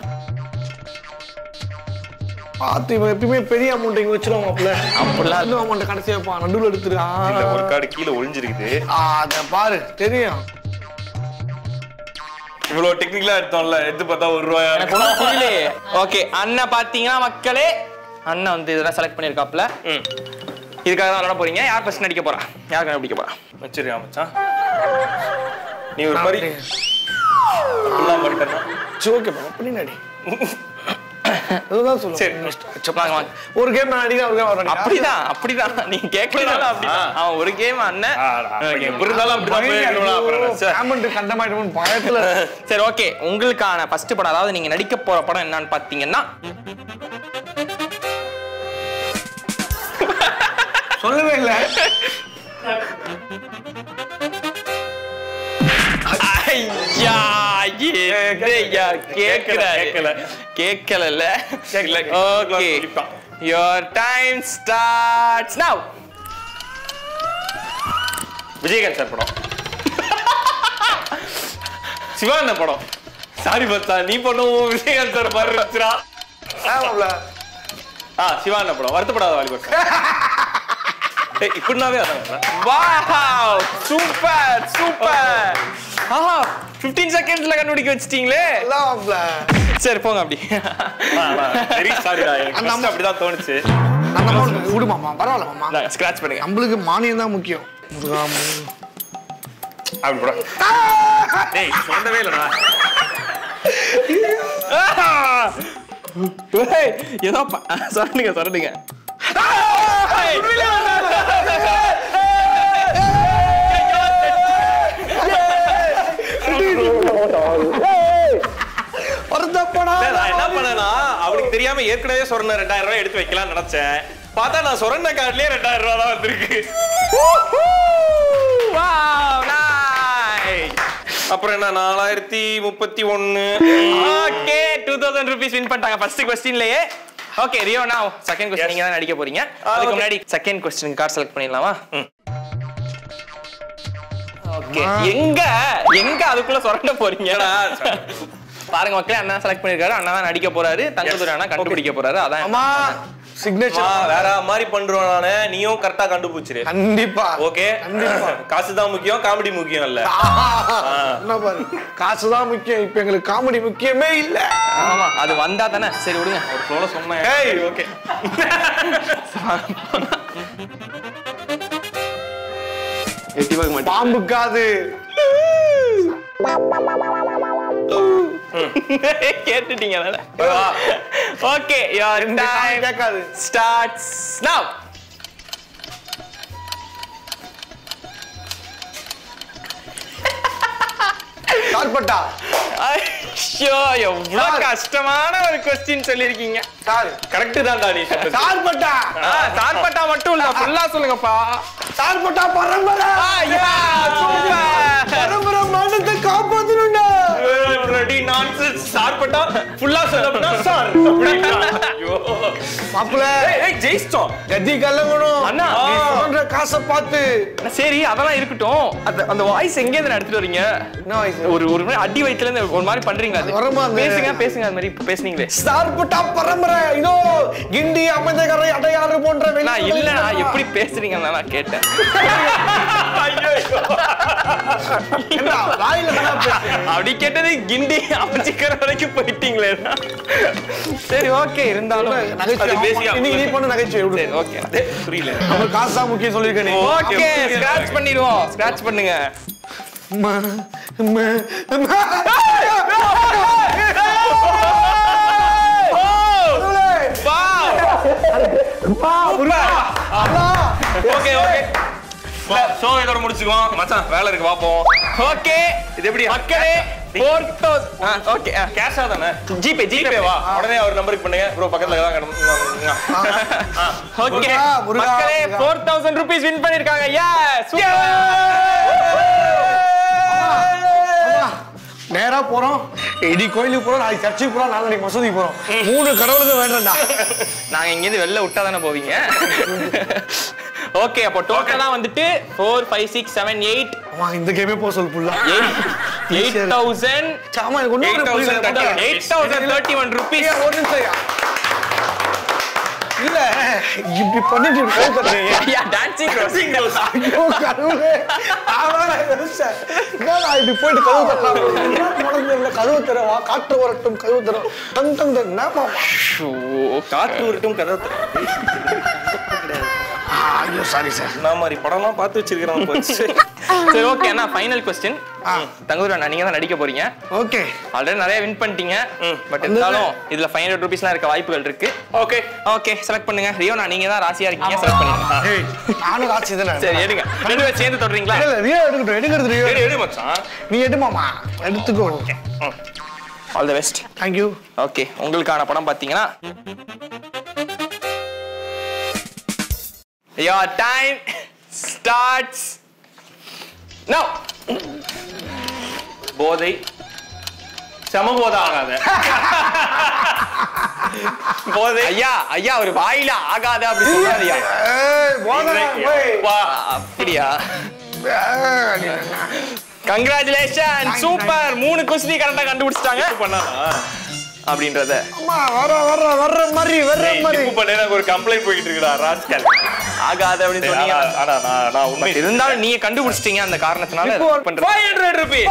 Speaker 4: பாத்து எப்பவுமே பெரிய அமௌண்ட் இங்க வச்சிருவோம் மாப்ள.
Speaker 1: அப்படிலாம்
Speaker 4: இந்த அமௌண்ட் கடைசியா பா நடுவுல எடுத்துரு.
Speaker 5: இல்ல ஒரு கார்டு கீழ ஒளிஞ்சிருக்குது.
Speaker 4: அத பாரு தெரியும்.
Speaker 5: இவ்வளவு டெக்னிக்கலா எடுத்தோம்ல எடுத்து பார்த்தா 1 ரூபாய்
Speaker 1: எனக்கு ஒண்ணும் புரியலையே. ஓகே அண்ணா பாத்தீங்கன்னா மக்களே அண்ணா வந்து இதெல்லாம் செலக்ட் பண்ணிருக்காப்ல. இதுக்காக தான் விளையாட போறீங்க. யார் ஃபர்ஸ்ட் நடிக்க போறா? யார் கண்டுபிடிக்க போறா?
Speaker 5: வச்சிருக்கா மச்சான். நீ ஒரு மாதிரி எல்லாம் பண்ணிட்டேன்னா
Speaker 4: ஓகே பா பண்ணி நடி. அதுதான் சொல்லுங்க.
Speaker 1: சரி வாங்க வாங்க.
Speaker 4: ஒரு கேம் நான் நடிக்கிறேன் ஒரு கேம் அவர் நடிக்கிறேன்.
Speaker 1: அப்படிதான் நீங்க கேட்கலாம். அப்படிதான் அவன் ஒரு கேம் அண்ணன்
Speaker 5: புரிந்தாலும் அப்படிதான் போயிடலாம். அப்புறம்
Speaker 4: அமௌண்ட் கண்டமாயிடும்னு பயத்துல.
Speaker 1: சரி ஓகே. உங்களுக்கான ஃபர்ஸ்ட் படம் அதாவது நீங்க நடிக்க போற படம் என்னன்னு பாத்தீங்கன்னா
Speaker 4: சொல்லவே இல்ல.
Speaker 1: ஐயா என்னையா கேட்கல. Okay your time starts now.
Speaker 5: Vijayakanth sir படம். சிவானந்த படம். சாரி பத்தா நீ பண்ணும் விஜயகாந்த் சார் மாதிரி இருந்துச்சுடா.
Speaker 4: ஆமாப்ல.
Speaker 5: சிவானந்த படம். வருத்தப்படாத வாலிபர் சார். இப்படினாவே அதான்.
Speaker 1: Wow super super. 15 செகண்ட்ஸ்ல கண்டுபிடிக்க வச்சிட்டீங்களே.
Speaker 4: ஆமாப்ல.
Speaker 1: சரி போங்க அப்படி.
Speaker 5: வெரி சாரிடா. எனக்கு அப்படிதான் தோணுச்சு.
Speaker 4: அந்த அமௌண்ட் விடு மாமா. பரவாயில்ல மாமா.
Speaker 1: ஸ்கிராட்ச் பண்ணுங்க.
Speaker 4: நம்மளுக்கு மானியம் தான் முக்கியம்.
Speaker 5: அப்படி போடா. டேய் சொல்லவே இல்லடா.
Speaker 1: ஏதோ சொல்லுங்க.
Speaker 5: நான் அவனுக்கு தெரியாம ஏற்கனவே சொன்ன 2000 ரூபாய் எடுத்து வைக்கலாம்னு நினைச்சேன். பார்த்தா நான் சொன்ன கார்டுலயே 2000 ரூபாய் தான் வந்திருக்கு. அப்புறம் என்ன 4031.
Speaker 1: ஓகே 2000 rupees வின் பண்ணிட்டாங்க ஃபர்ஸ்ட் क्वेश्चनலயே. Okay Rio now second question நீங்க தான் நடிக்க போறீங்க. அதுக்கு முன்னாடி செகண்ட் क्वेश्चन கார்டு செலக்ட் பண்ணிடலாமா? ஓகே எங்க அதுக்குள்ள சொரண்ட போறீங்கடா? பாருங்க மக்களே, அண்ணா செலக்ட் பண்ணிருக்காரு. அண்ணா தான் நடிக்க போறாரு. தங்கதுரை அண்ணா கண்டுபிடிக்க போறாரு. அதான்
Speaker 4: அம்மா சிக்னேச்சர்
Speaker 5: வேற மாதிரி பண்றோம். நானு நீயும் கரெக்டா கண்டுபிடிச்சிரு.
Speaker 4: கண்டிப்பா.
Speaker 5: ஓகே காசு தான் முக்கியம், காமெடி முக்கியம் இல்ல.
Speaker 4: என்ன பாரு, காசு தான் முக்கியம். இப்ப எங்களுக்கு காமெடி முக்கியமே இல்ல.
Speaker 1: ஆமா அது வந்தா தானே. சரி விடுங்க, ஒரு ஃப்ளோல சொன்னேன்.
Speaker 5: ஏய் ஓகே எட்டி பார்க்க மாட்டேன்.
Speaker 4: பாம்பு காது
Speaker 1: கேட்டுட்டீங்க. ஓகே யுவர் டைம்
Speaker 4: கேட்காது.
Speaker 1: Starts now.
Speaker 4: கால்பட்டா.
Speaker 1: ஐயோ எவ்வளவு கஷ்டமான ஒரு क्वेश्चन சொல்லிருக்கீங்க.
Speaker 4: சார்
Speaker 5: கரெக்ட் தான்டா நீ சொன்னது.
Speaker 4: கால்பட்டா.
Speaker 1: சார்பட்டா மட்டும் இல்ல, ஃபுல்லா சொல்லுங்கப்பா.
Speaker 4: கால்பட்டா பரம்பரை. பரம்பரை மானத்தை காப்பாத்தணும்டா.
Speaker 5: Ready nonsense. சார்பட்டா ஃபுல்லா சொல்லப்படா சார். ஐயோ
Speaker 4: மாப்ள
Speaker 5: ஏய் ஜெயிச்சோம்.
Speaker 4: கத்தி கல்லங்கணும்.
Speaker 1: அண்ணா.
Speaker 4: நீ சொல்ற காசை பார்த்து.
Speaker 1: சரி அதெல்லாம் இருக்கட்டும். அந்த வாய்ஸ் எங்க இருந்து எடுத்துட்டு வரீங்க?
Speaker 4: என்ன வாய்ஸ்?
Speaker 1: ஒரு மாதிரி அடி வயித்துல இருந்து ஒரு மாதிரி பண்றீங்க. அது
Speaker 4: வரமா அந்த-
Speaker 1: பேசுங்க அது மாதிரி இப்ப பேசுனீங்களே.
Speaker 4: சார்பட்டா பரம்பரை. இதோ கிண்டி அமைந்தகரை அடையாறு போன்ற
Speaker 1: நான் இல்ல நான் எப்படி பேசுறீங்கன்னு நான் கேட்டேன்.
Speaker 4: என்ன வாயில நல்லா பேசு.
Speaker 1: அப்படி கேட்டது கிண்டி அமைச்சிக்கிற வரைக்கும் போயிட்டீங்களே. சரி ஓகே இருந்தாலும்
Speaker 4: நகைச்சுவை.
Speaker 5: அது பேசியா?
Speaker 4: இன்னைக்கு நீ பண்ண நகைச்சுவை விடு.
Speaker 1: சரி ஓகே
Speaker 5: புரியல.
Speaker 4: நம்ம காசு தான் முக்கியம் சொல்லிருக்க நீ.
Speaker 1: ஓகே ஸ்கிராட்ச் பண்ணிடுவோம். ஸ்கிராட்ச் பண்ணுங்க.
Speaker 5: ஓகே ஓகே சோ இதோட முடிச்சுக்குவோம் மச்சான். வேலை இருக்கு பாப்போம்.
Speaker 1: ஓகே
Speaker 5: இது எப்படி
Speaker 1: மக்களே 4000 ஓகே
Speaker 5: கேஷா தானே?
Speaker 1: ஜிபே
Speaker 5: ஜிபே வா. உடனே அவர் நம்பருக்கு பண்ணுங்க ப்ரோ. பக்கத்துல தான்
Speaker 1: ஓகே
Speaker 4: முருகா, முருகா,
Speaker 1: மக்களே
Speaker 4: முருகா.
Speaker 1: 4000 rupees வின் பண்ணிருக்காங்க. எஸ்
Speaker 4: நேரா போறோம். இடி கோயிலுக்கு போறோம், நாளைக்கு சர்ச்சுக்கு போறோம், நாளைக்கு மசூதிக்கு போறோம். 3 கடவுளுக்கு வேண்டாம்டா.
Speaker 1: நாங்க இங்க இருந்து வெளில விட்டா தானே போவீங்க. ஓகே அப்போ டோட்டலா வந்துட்டு 4 5 6 7 8
Speaker 4: அம்மா இந்த கேமே போ சொல் புள்ளா.
Speaker 1: 8000
Speaker 4: சாமா எனக்கு ஒண்ணும் புரியல.
Speaker 1: 8031 rupees.
Speaker 4: ஒரு நிமிஷம். இல்ல இப்படி பண்ணிட்டு கழுவுறீங்க.
Speaker 1: ஐயா டான்சிங் ரோசிங்
Speaker 4: ஐயோ கடவுளே. ஆமாடா யோசிச்சேன். என்னடா இப்படி போயிட்டு கழுவு தரலாம். முடங்கல கழுவு தரவா, காற்று வரட்டும் கழுவு தரோம். தங் தங் தங் நாமா.
Speaker 5: காத்து விரட்டும் கதை.
Speaker 4: ஐயோ சாரி சார்.
Speaker 5: நான் மாதிரி படம்லாம் பார்த்து வச்சிருக்கிறேன் போச்சு.
Speaker 1: சரி ஓகே அண்ணா ஃபைனல் क्वेश्चन. தங்கதுரை அண்ணா நீங்க தான் நடிக்க போறீங்க.
Speaker 4: ஓகே.
Speaker 1: ஆல்ரெடி நிறைய வின் பண்ணிட்டீங்க. பட் இருந்தாலும் இதுல 500 rupeesலாம் இருக்க வாய்ப்புகள் இருக்கு.
Speaker 5: ஓகே
Speaker 1: ஓகே செலக்ட் பண்ணுங்க. ரியோனா நீங்க தான் ராசியா இருக்கீங்க. செலக்ட் பண்ணுங்க.
Speaker 4: ஏய் நானும் ராசி தானே.
Speaker 1: சரி எடுங்க. ரெண்டு பேரும் சேர்ந்து தொடுறீங்களா?
Speaker 4: இல்ல ரியோ எடுக்கட்டும். எடுக்கிறது ரியோ.
Speaker 5: எடு எடு மச்சான்.
Speaker 4: நீ எடுமாமா. எடுத்துக்கோ.
Speaker 1: All the best.
Speaker 4: Thank you.
Speaker 1: Okay உங்களுக்கான படம் பாத்தீங்கன்னா your time starts now.
Speaker 5: போதை சமபோதை ஆகாத. போதை
Speaker 1: ஐயா ஒரு வாயில ஆகாத அப்படி சொல்லாதயா.
Speaker 4: ஏய் போடா போய்.
Speaker 5: வா.
Speaker 1: அப்படியா? Congratulation super. 3 क्वेश्चन கரெக்ட்டா கண்டுபிடிச்சிட்டாங்க.
Speaker 5: பண்ணாதா
Speaker 1: அப்படின்றத
Speaker 4: அம்மா வர மாதிரி
Speaker 5: தப்பு பண்ணேன்னா ஒரு கம்ப்ளைண்ட் போயிட்டு இருக்குடா ராஸ்கல்.
Speaker 1: ஆகாத அப்படின்னு சொன்னீங்க.
Speaker 5: ஆனா நான் உண்மை
Speaker 1: இருந்தாலும் நீங்க கண்டுபிடிச்சிட்டீங்க அந்த காரணத்தினால
Speaker 4: இப்போ
Speaker 1: பண்றேன்.
Speaker 5: 500 rupees.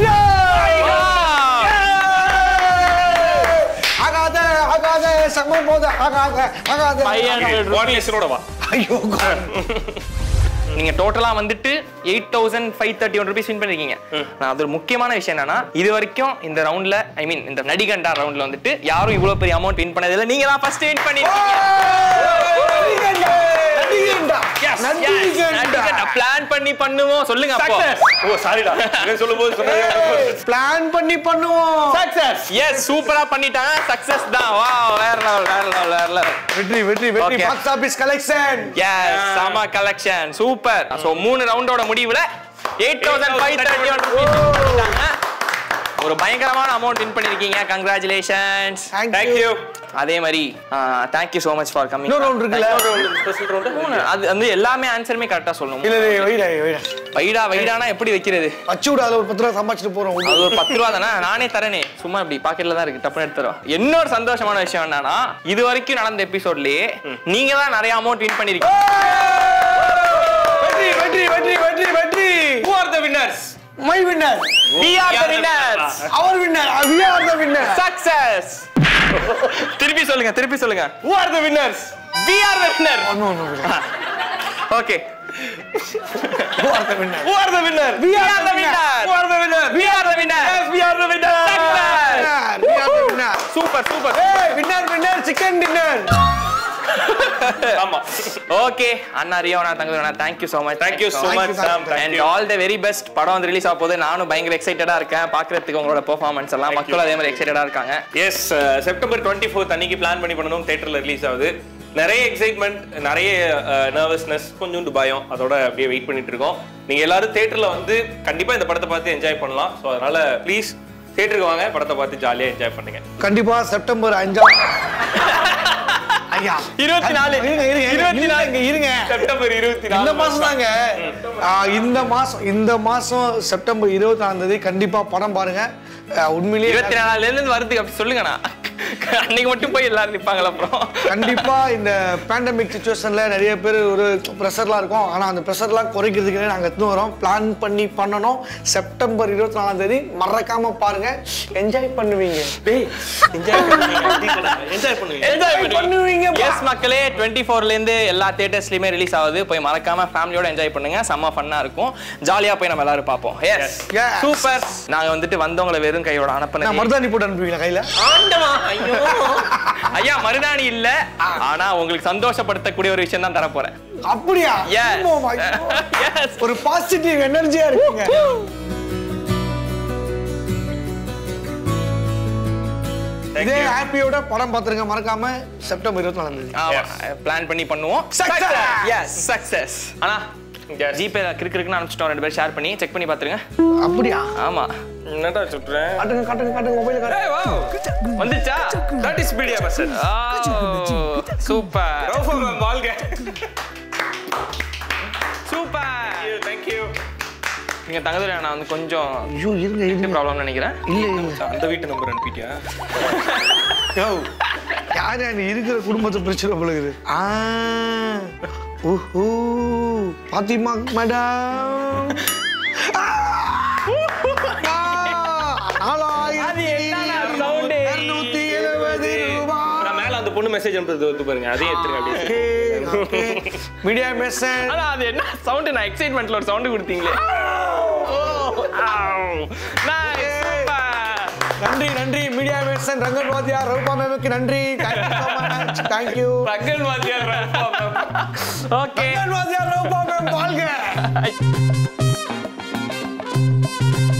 Speaker 4: ஆகாத சம போத ஆகாத
Speaker 1: 500 rupees.
Speaker 5: வா.
Speaker 4: ஐயோ
Speaker 1: நீங்க டோட்டலா வந்துட்டு 8531 rupees வின் பண்ணிருக்கீங்க. நான் அது ஒரு முக்கியமான விஷயம் என்னன்னா இது வரைக்கும் இந்த ரவுண்ட்ல ஐ மீன் இந்த நடிகண்டா ரவுண்ட்ல வந்துட்டு யாரும் இவ்வளவு பெரிய அமௌண்ட் வின் பண்ணது இல்ல. நீங்க தான் ஃபர்ஸ்ட் வின் பண்ணிருக்கீங்க. பிளான் பண்ணி பண்ணுவோம் சொல்லுங்க அப்போ.
Speaker 5: ஓ சாரிடா. இவன் சொல்லும்போது சொன்னேன்.
Speaker 4: பிளான் பண்ணி பண்ணுவோம்.
Speaker 5: சக்சஸ்.
Speaker 1: எஸ் சூப்பரா பண்ணிட்டாங்க. சக்சஸ் தான். வாவ் வேற லெவல்.
Speaker 4: வெற்றி வெற்றி வெற்றி.
Speaker 1: Okay.
Speaker 4: Box office collection.
Speaker 1: Yes சம கலெக்ஷன் சூப்பர். சோ 3 ரவுண்டோட முடிவுல 8531 பண்ணிட்டாங்க. ஒரு பயங்கரமான அமௌண்ட் வின் பண்ணிருக்கீங்க. கங்க்ராச்சுலேஷன்ஸ்.
Speaker 4: Thank you.
Speaker 1: அதே மாதிரி thank you so much for coming.
Speaker 4: இன்னொரு ரவுண்ட் இருக்குல்ல?
Speaker 5: Special round.
Speaker 1: அது வந்து எல்லாமே ஆன்சருமே கரெக்டா சொல்லணும்.
Speaker 4: இல்ல
Speaker 1: வைடானா எப்படி வைக்கிறது?
Speaker 4: வச்சு விட. அதுல ஒரு 10 ரூபா சம்பாதிச்சிட்டு போறோம்.
Speaker 1: அது ஒரு 10 ரூபா தானே, நானே தரேனே. சும்மா இப்படி பாக்கெட்ல தான் இருக்கு, டப்புன்னு எடுத்துறோம். இன்னொரு சந்தோஷமான விஷயம் என்னன்னா, இது வரைக்கும் நடந்த எபிசோட்லயே நீங்க தான் நிறைய அமௌண்ட் வின் பண்ணிருக்கீங்க.
Speaker 4: வெற்றி வெற்றி வெற்றி வெற்றி வெற்றி.
Speaker 5: Who are the winners?
Speaker 4: My winner.
Speaker 1: We are the winners.
Speaker 4: Our winner. We are the winner.
Speaker 1: Success. திருப்பி சொல்லுங்க.
Speaker 5: Who are the winners?
Speaker 1: We are the winner.
Speaker 4: No.
Speaker 1: Okay.
Speaker 4: Who are the winner?
Speaker 5: Who are the winner?
Speaker 1: We are the winner.
Speaker 5: Who are the winner?
Speaker 1: We are the winner.
Speaker 5: Yes, we are the winner.
Speaker 1: Success.
Speaker 4: We are the winner.
Speaker 1: Super.
Speaker 4: Hey, winner, chicken dinner.
Speaker 5: ஆமா.
Speaker 1: Okay, Anna Riona தங்கதுனா thank you so much.
Speaker 5: Thank you so much Sam.
Speaker 1: And all the very best. படம் வந்து release ஆக போகுது. நானும் பயங்கர எக்ஸைட்டடா இருக்கேன் பார்க்கிறதுக்கு உங்களோட பெர்ஃபார்மன்ஸ் எல்லாம். மக்களும் அதே மாதிரி எக்ஸைட்டடா இருக்காங்க.
Speaker 5: எஸ் செப்டம்பர் 24 அன்னைக்கு பிளான் பண்ணி பண்ணணும். தியேட்டர்ல ரிலீஸ் ஆகுது. நிறைய எக்ஸைட்மெண்ட், நிறைய நர்வஸ்னஸ், கொஞ்சம் பயம், அதோட அப்படியே வெயிட் பண்ணிட்டு இருக்கோம். நீங்க எல்லாரும் தியேட்டர்ல வந்து கண்டிப்பா இந்த படத்தை பார்த்து என்ஜாய் பண்ணலாம். ஸோ அதனால ப்ளீஸ் தியேட்டருக்கு வாங்க, படத்தை பார்த்து ஜாலியா என்ஜாய் பண்ணுங்க.
Speaker 4: கண்டிப்பா செப்டம்பர் 5 ஐயா
Speaker 1: 24
Speaker 4: இருங்க.
Speaker 5: செப்டம்பர் 24
Speaker 4: இந்த மாசம் தாங்க. இந்த மாசம் செப்டம்பர் 24ஆம் தேதி கண்டிப்பா படம் பாருங்க. உண்மையிலேயே
Speaker 1: 24ல இருந்து வருது அப்படி சொல்லுங்கண்ணா. அன்னைக்கு மட்டும் போய் எல்லாரும் நிப்பாங்களா? அப்புறம்
Speaker 4: கண்டிப்பா இந்த பேண்டமிக் சிச்சுவேஷன்ல நிறைய பேர் ஒரு ப்ரெஷர்லாம் இருக்கும். ஆனா அந்த ப்ரெஷர்லாம் குறைக்கிறதுக்கு நாங்க எடுத்து வரோம். பிளான் பண்ணி பண்ணணும். செப்டம்பர் 24ஆம் தேதி மறக்காம பாருங்க. என்ஜாய் பண்ணுவீங்க.
Speaker 5: என்ஜாய்
Speaker 4: பண்ணுவீங்க.
Speaker 1: எஸ் மக்களே, 24ல இருந்து எல்லா தியேட்டர்ஸ்லயுமே ரிலீஸ் ஆகுது. போய் மறக்காம ஃபேமிலியோட என்ஜாய் பண்ணுங்க. செம்ம ஃபன்னா இருக்கும். ஜாலியா போய் நம்ம எல்லாரும் பார்ப்போம். Yes super. நாங்க வந்துட்டு வந்தவங்களை வெறும் கையோட அனுப்புனது.
Speaker 4: நான் மருதாணி போட்டு அனுப்புவீங்களா கையில?
Speaker 1: ஆண்டவா ஐயோ ஐயா மருதாணி இல்ல, ஆனா உங்களுக்கு சந்தோஷப்படுத்தக்கூடிய ஒரு விஷயம் தான் தர போறேன்.
Speaker 4: அப்படியா? ஒரு பாசிட்டிவ் எனர்ஜியா இருக்குங்க. இதே ஹாப்பியோட படம் பாத்துருங்க. மறக்காம செப்டம்பர் 24ஆம் தேதி.
Speaker 1: ஆமா, பிளான் பண்ணி பண்ணுவோம். Yes success. ஆனா ஜிபே கிறுக்குன்னு அனுப்பிச்சிட்டோம். 2 பேர் ஷேர் பண்ணி செக் பண்ணி பாத்துருங்க.
Speaker 4: அப்படியா?
Speaker 1: ஆமா.
Speaker 5: என்னடா சொல்றேன்?
Speaker 4: காட்டுங்க மொபைல் காட்டுங்க.
Speaker 1: வந்துச்சா?
Speaker 5: That is media person.
Speaker 1: Super.
Speaker 5: ரோஃபம் வாழ்க.
Speaker 1: சூப்பர்.
Speaker 5: Thank you.
Speaker 1: நீங்க தங்கதுரை நான் வந்து கொஞ்சம்
Speaker 4: ஐயோ இருங்க
Speaker 1: ப்ராப்ளம் நினைக்கிறேன்.
Speaker 4: இல்ல
Speaker 5: அந்த வீட்டு நம்பர் அனுப்பிட்டியா?
Speaker 4: யாரு இருக்கிற குடும்பத்தை பிரச்சனை பழகுது. ஓஹோ பாத்திமா மேடம்.
Speaker 5: அந்த பொண்ணு மெசேஜ் அனுப்புறது வந்து பாருங்க. அதே எடுத்துங்க அப்படியே.
Speaker 4: Media message.
Speaker 1: ஆனா அது என்ன சவுண்ட்? நான் எக்ஸைட்மென்ட்ல ஒரு சவுண்ட் கொடுத்தீங்களே.
Speaker 4: நன்றி மீடியா மெசேஜ். ரங்கன் வாத்தியார் ரூபா மேமுக்கு நன்றி. Thank you.
Speaker 5: ரங்கன் வாத்தியார்
Speaker 1: ஓகே.
Speaker 4: ரங்கன் வாத்தியார் ரூபா மேம் வாழ்க.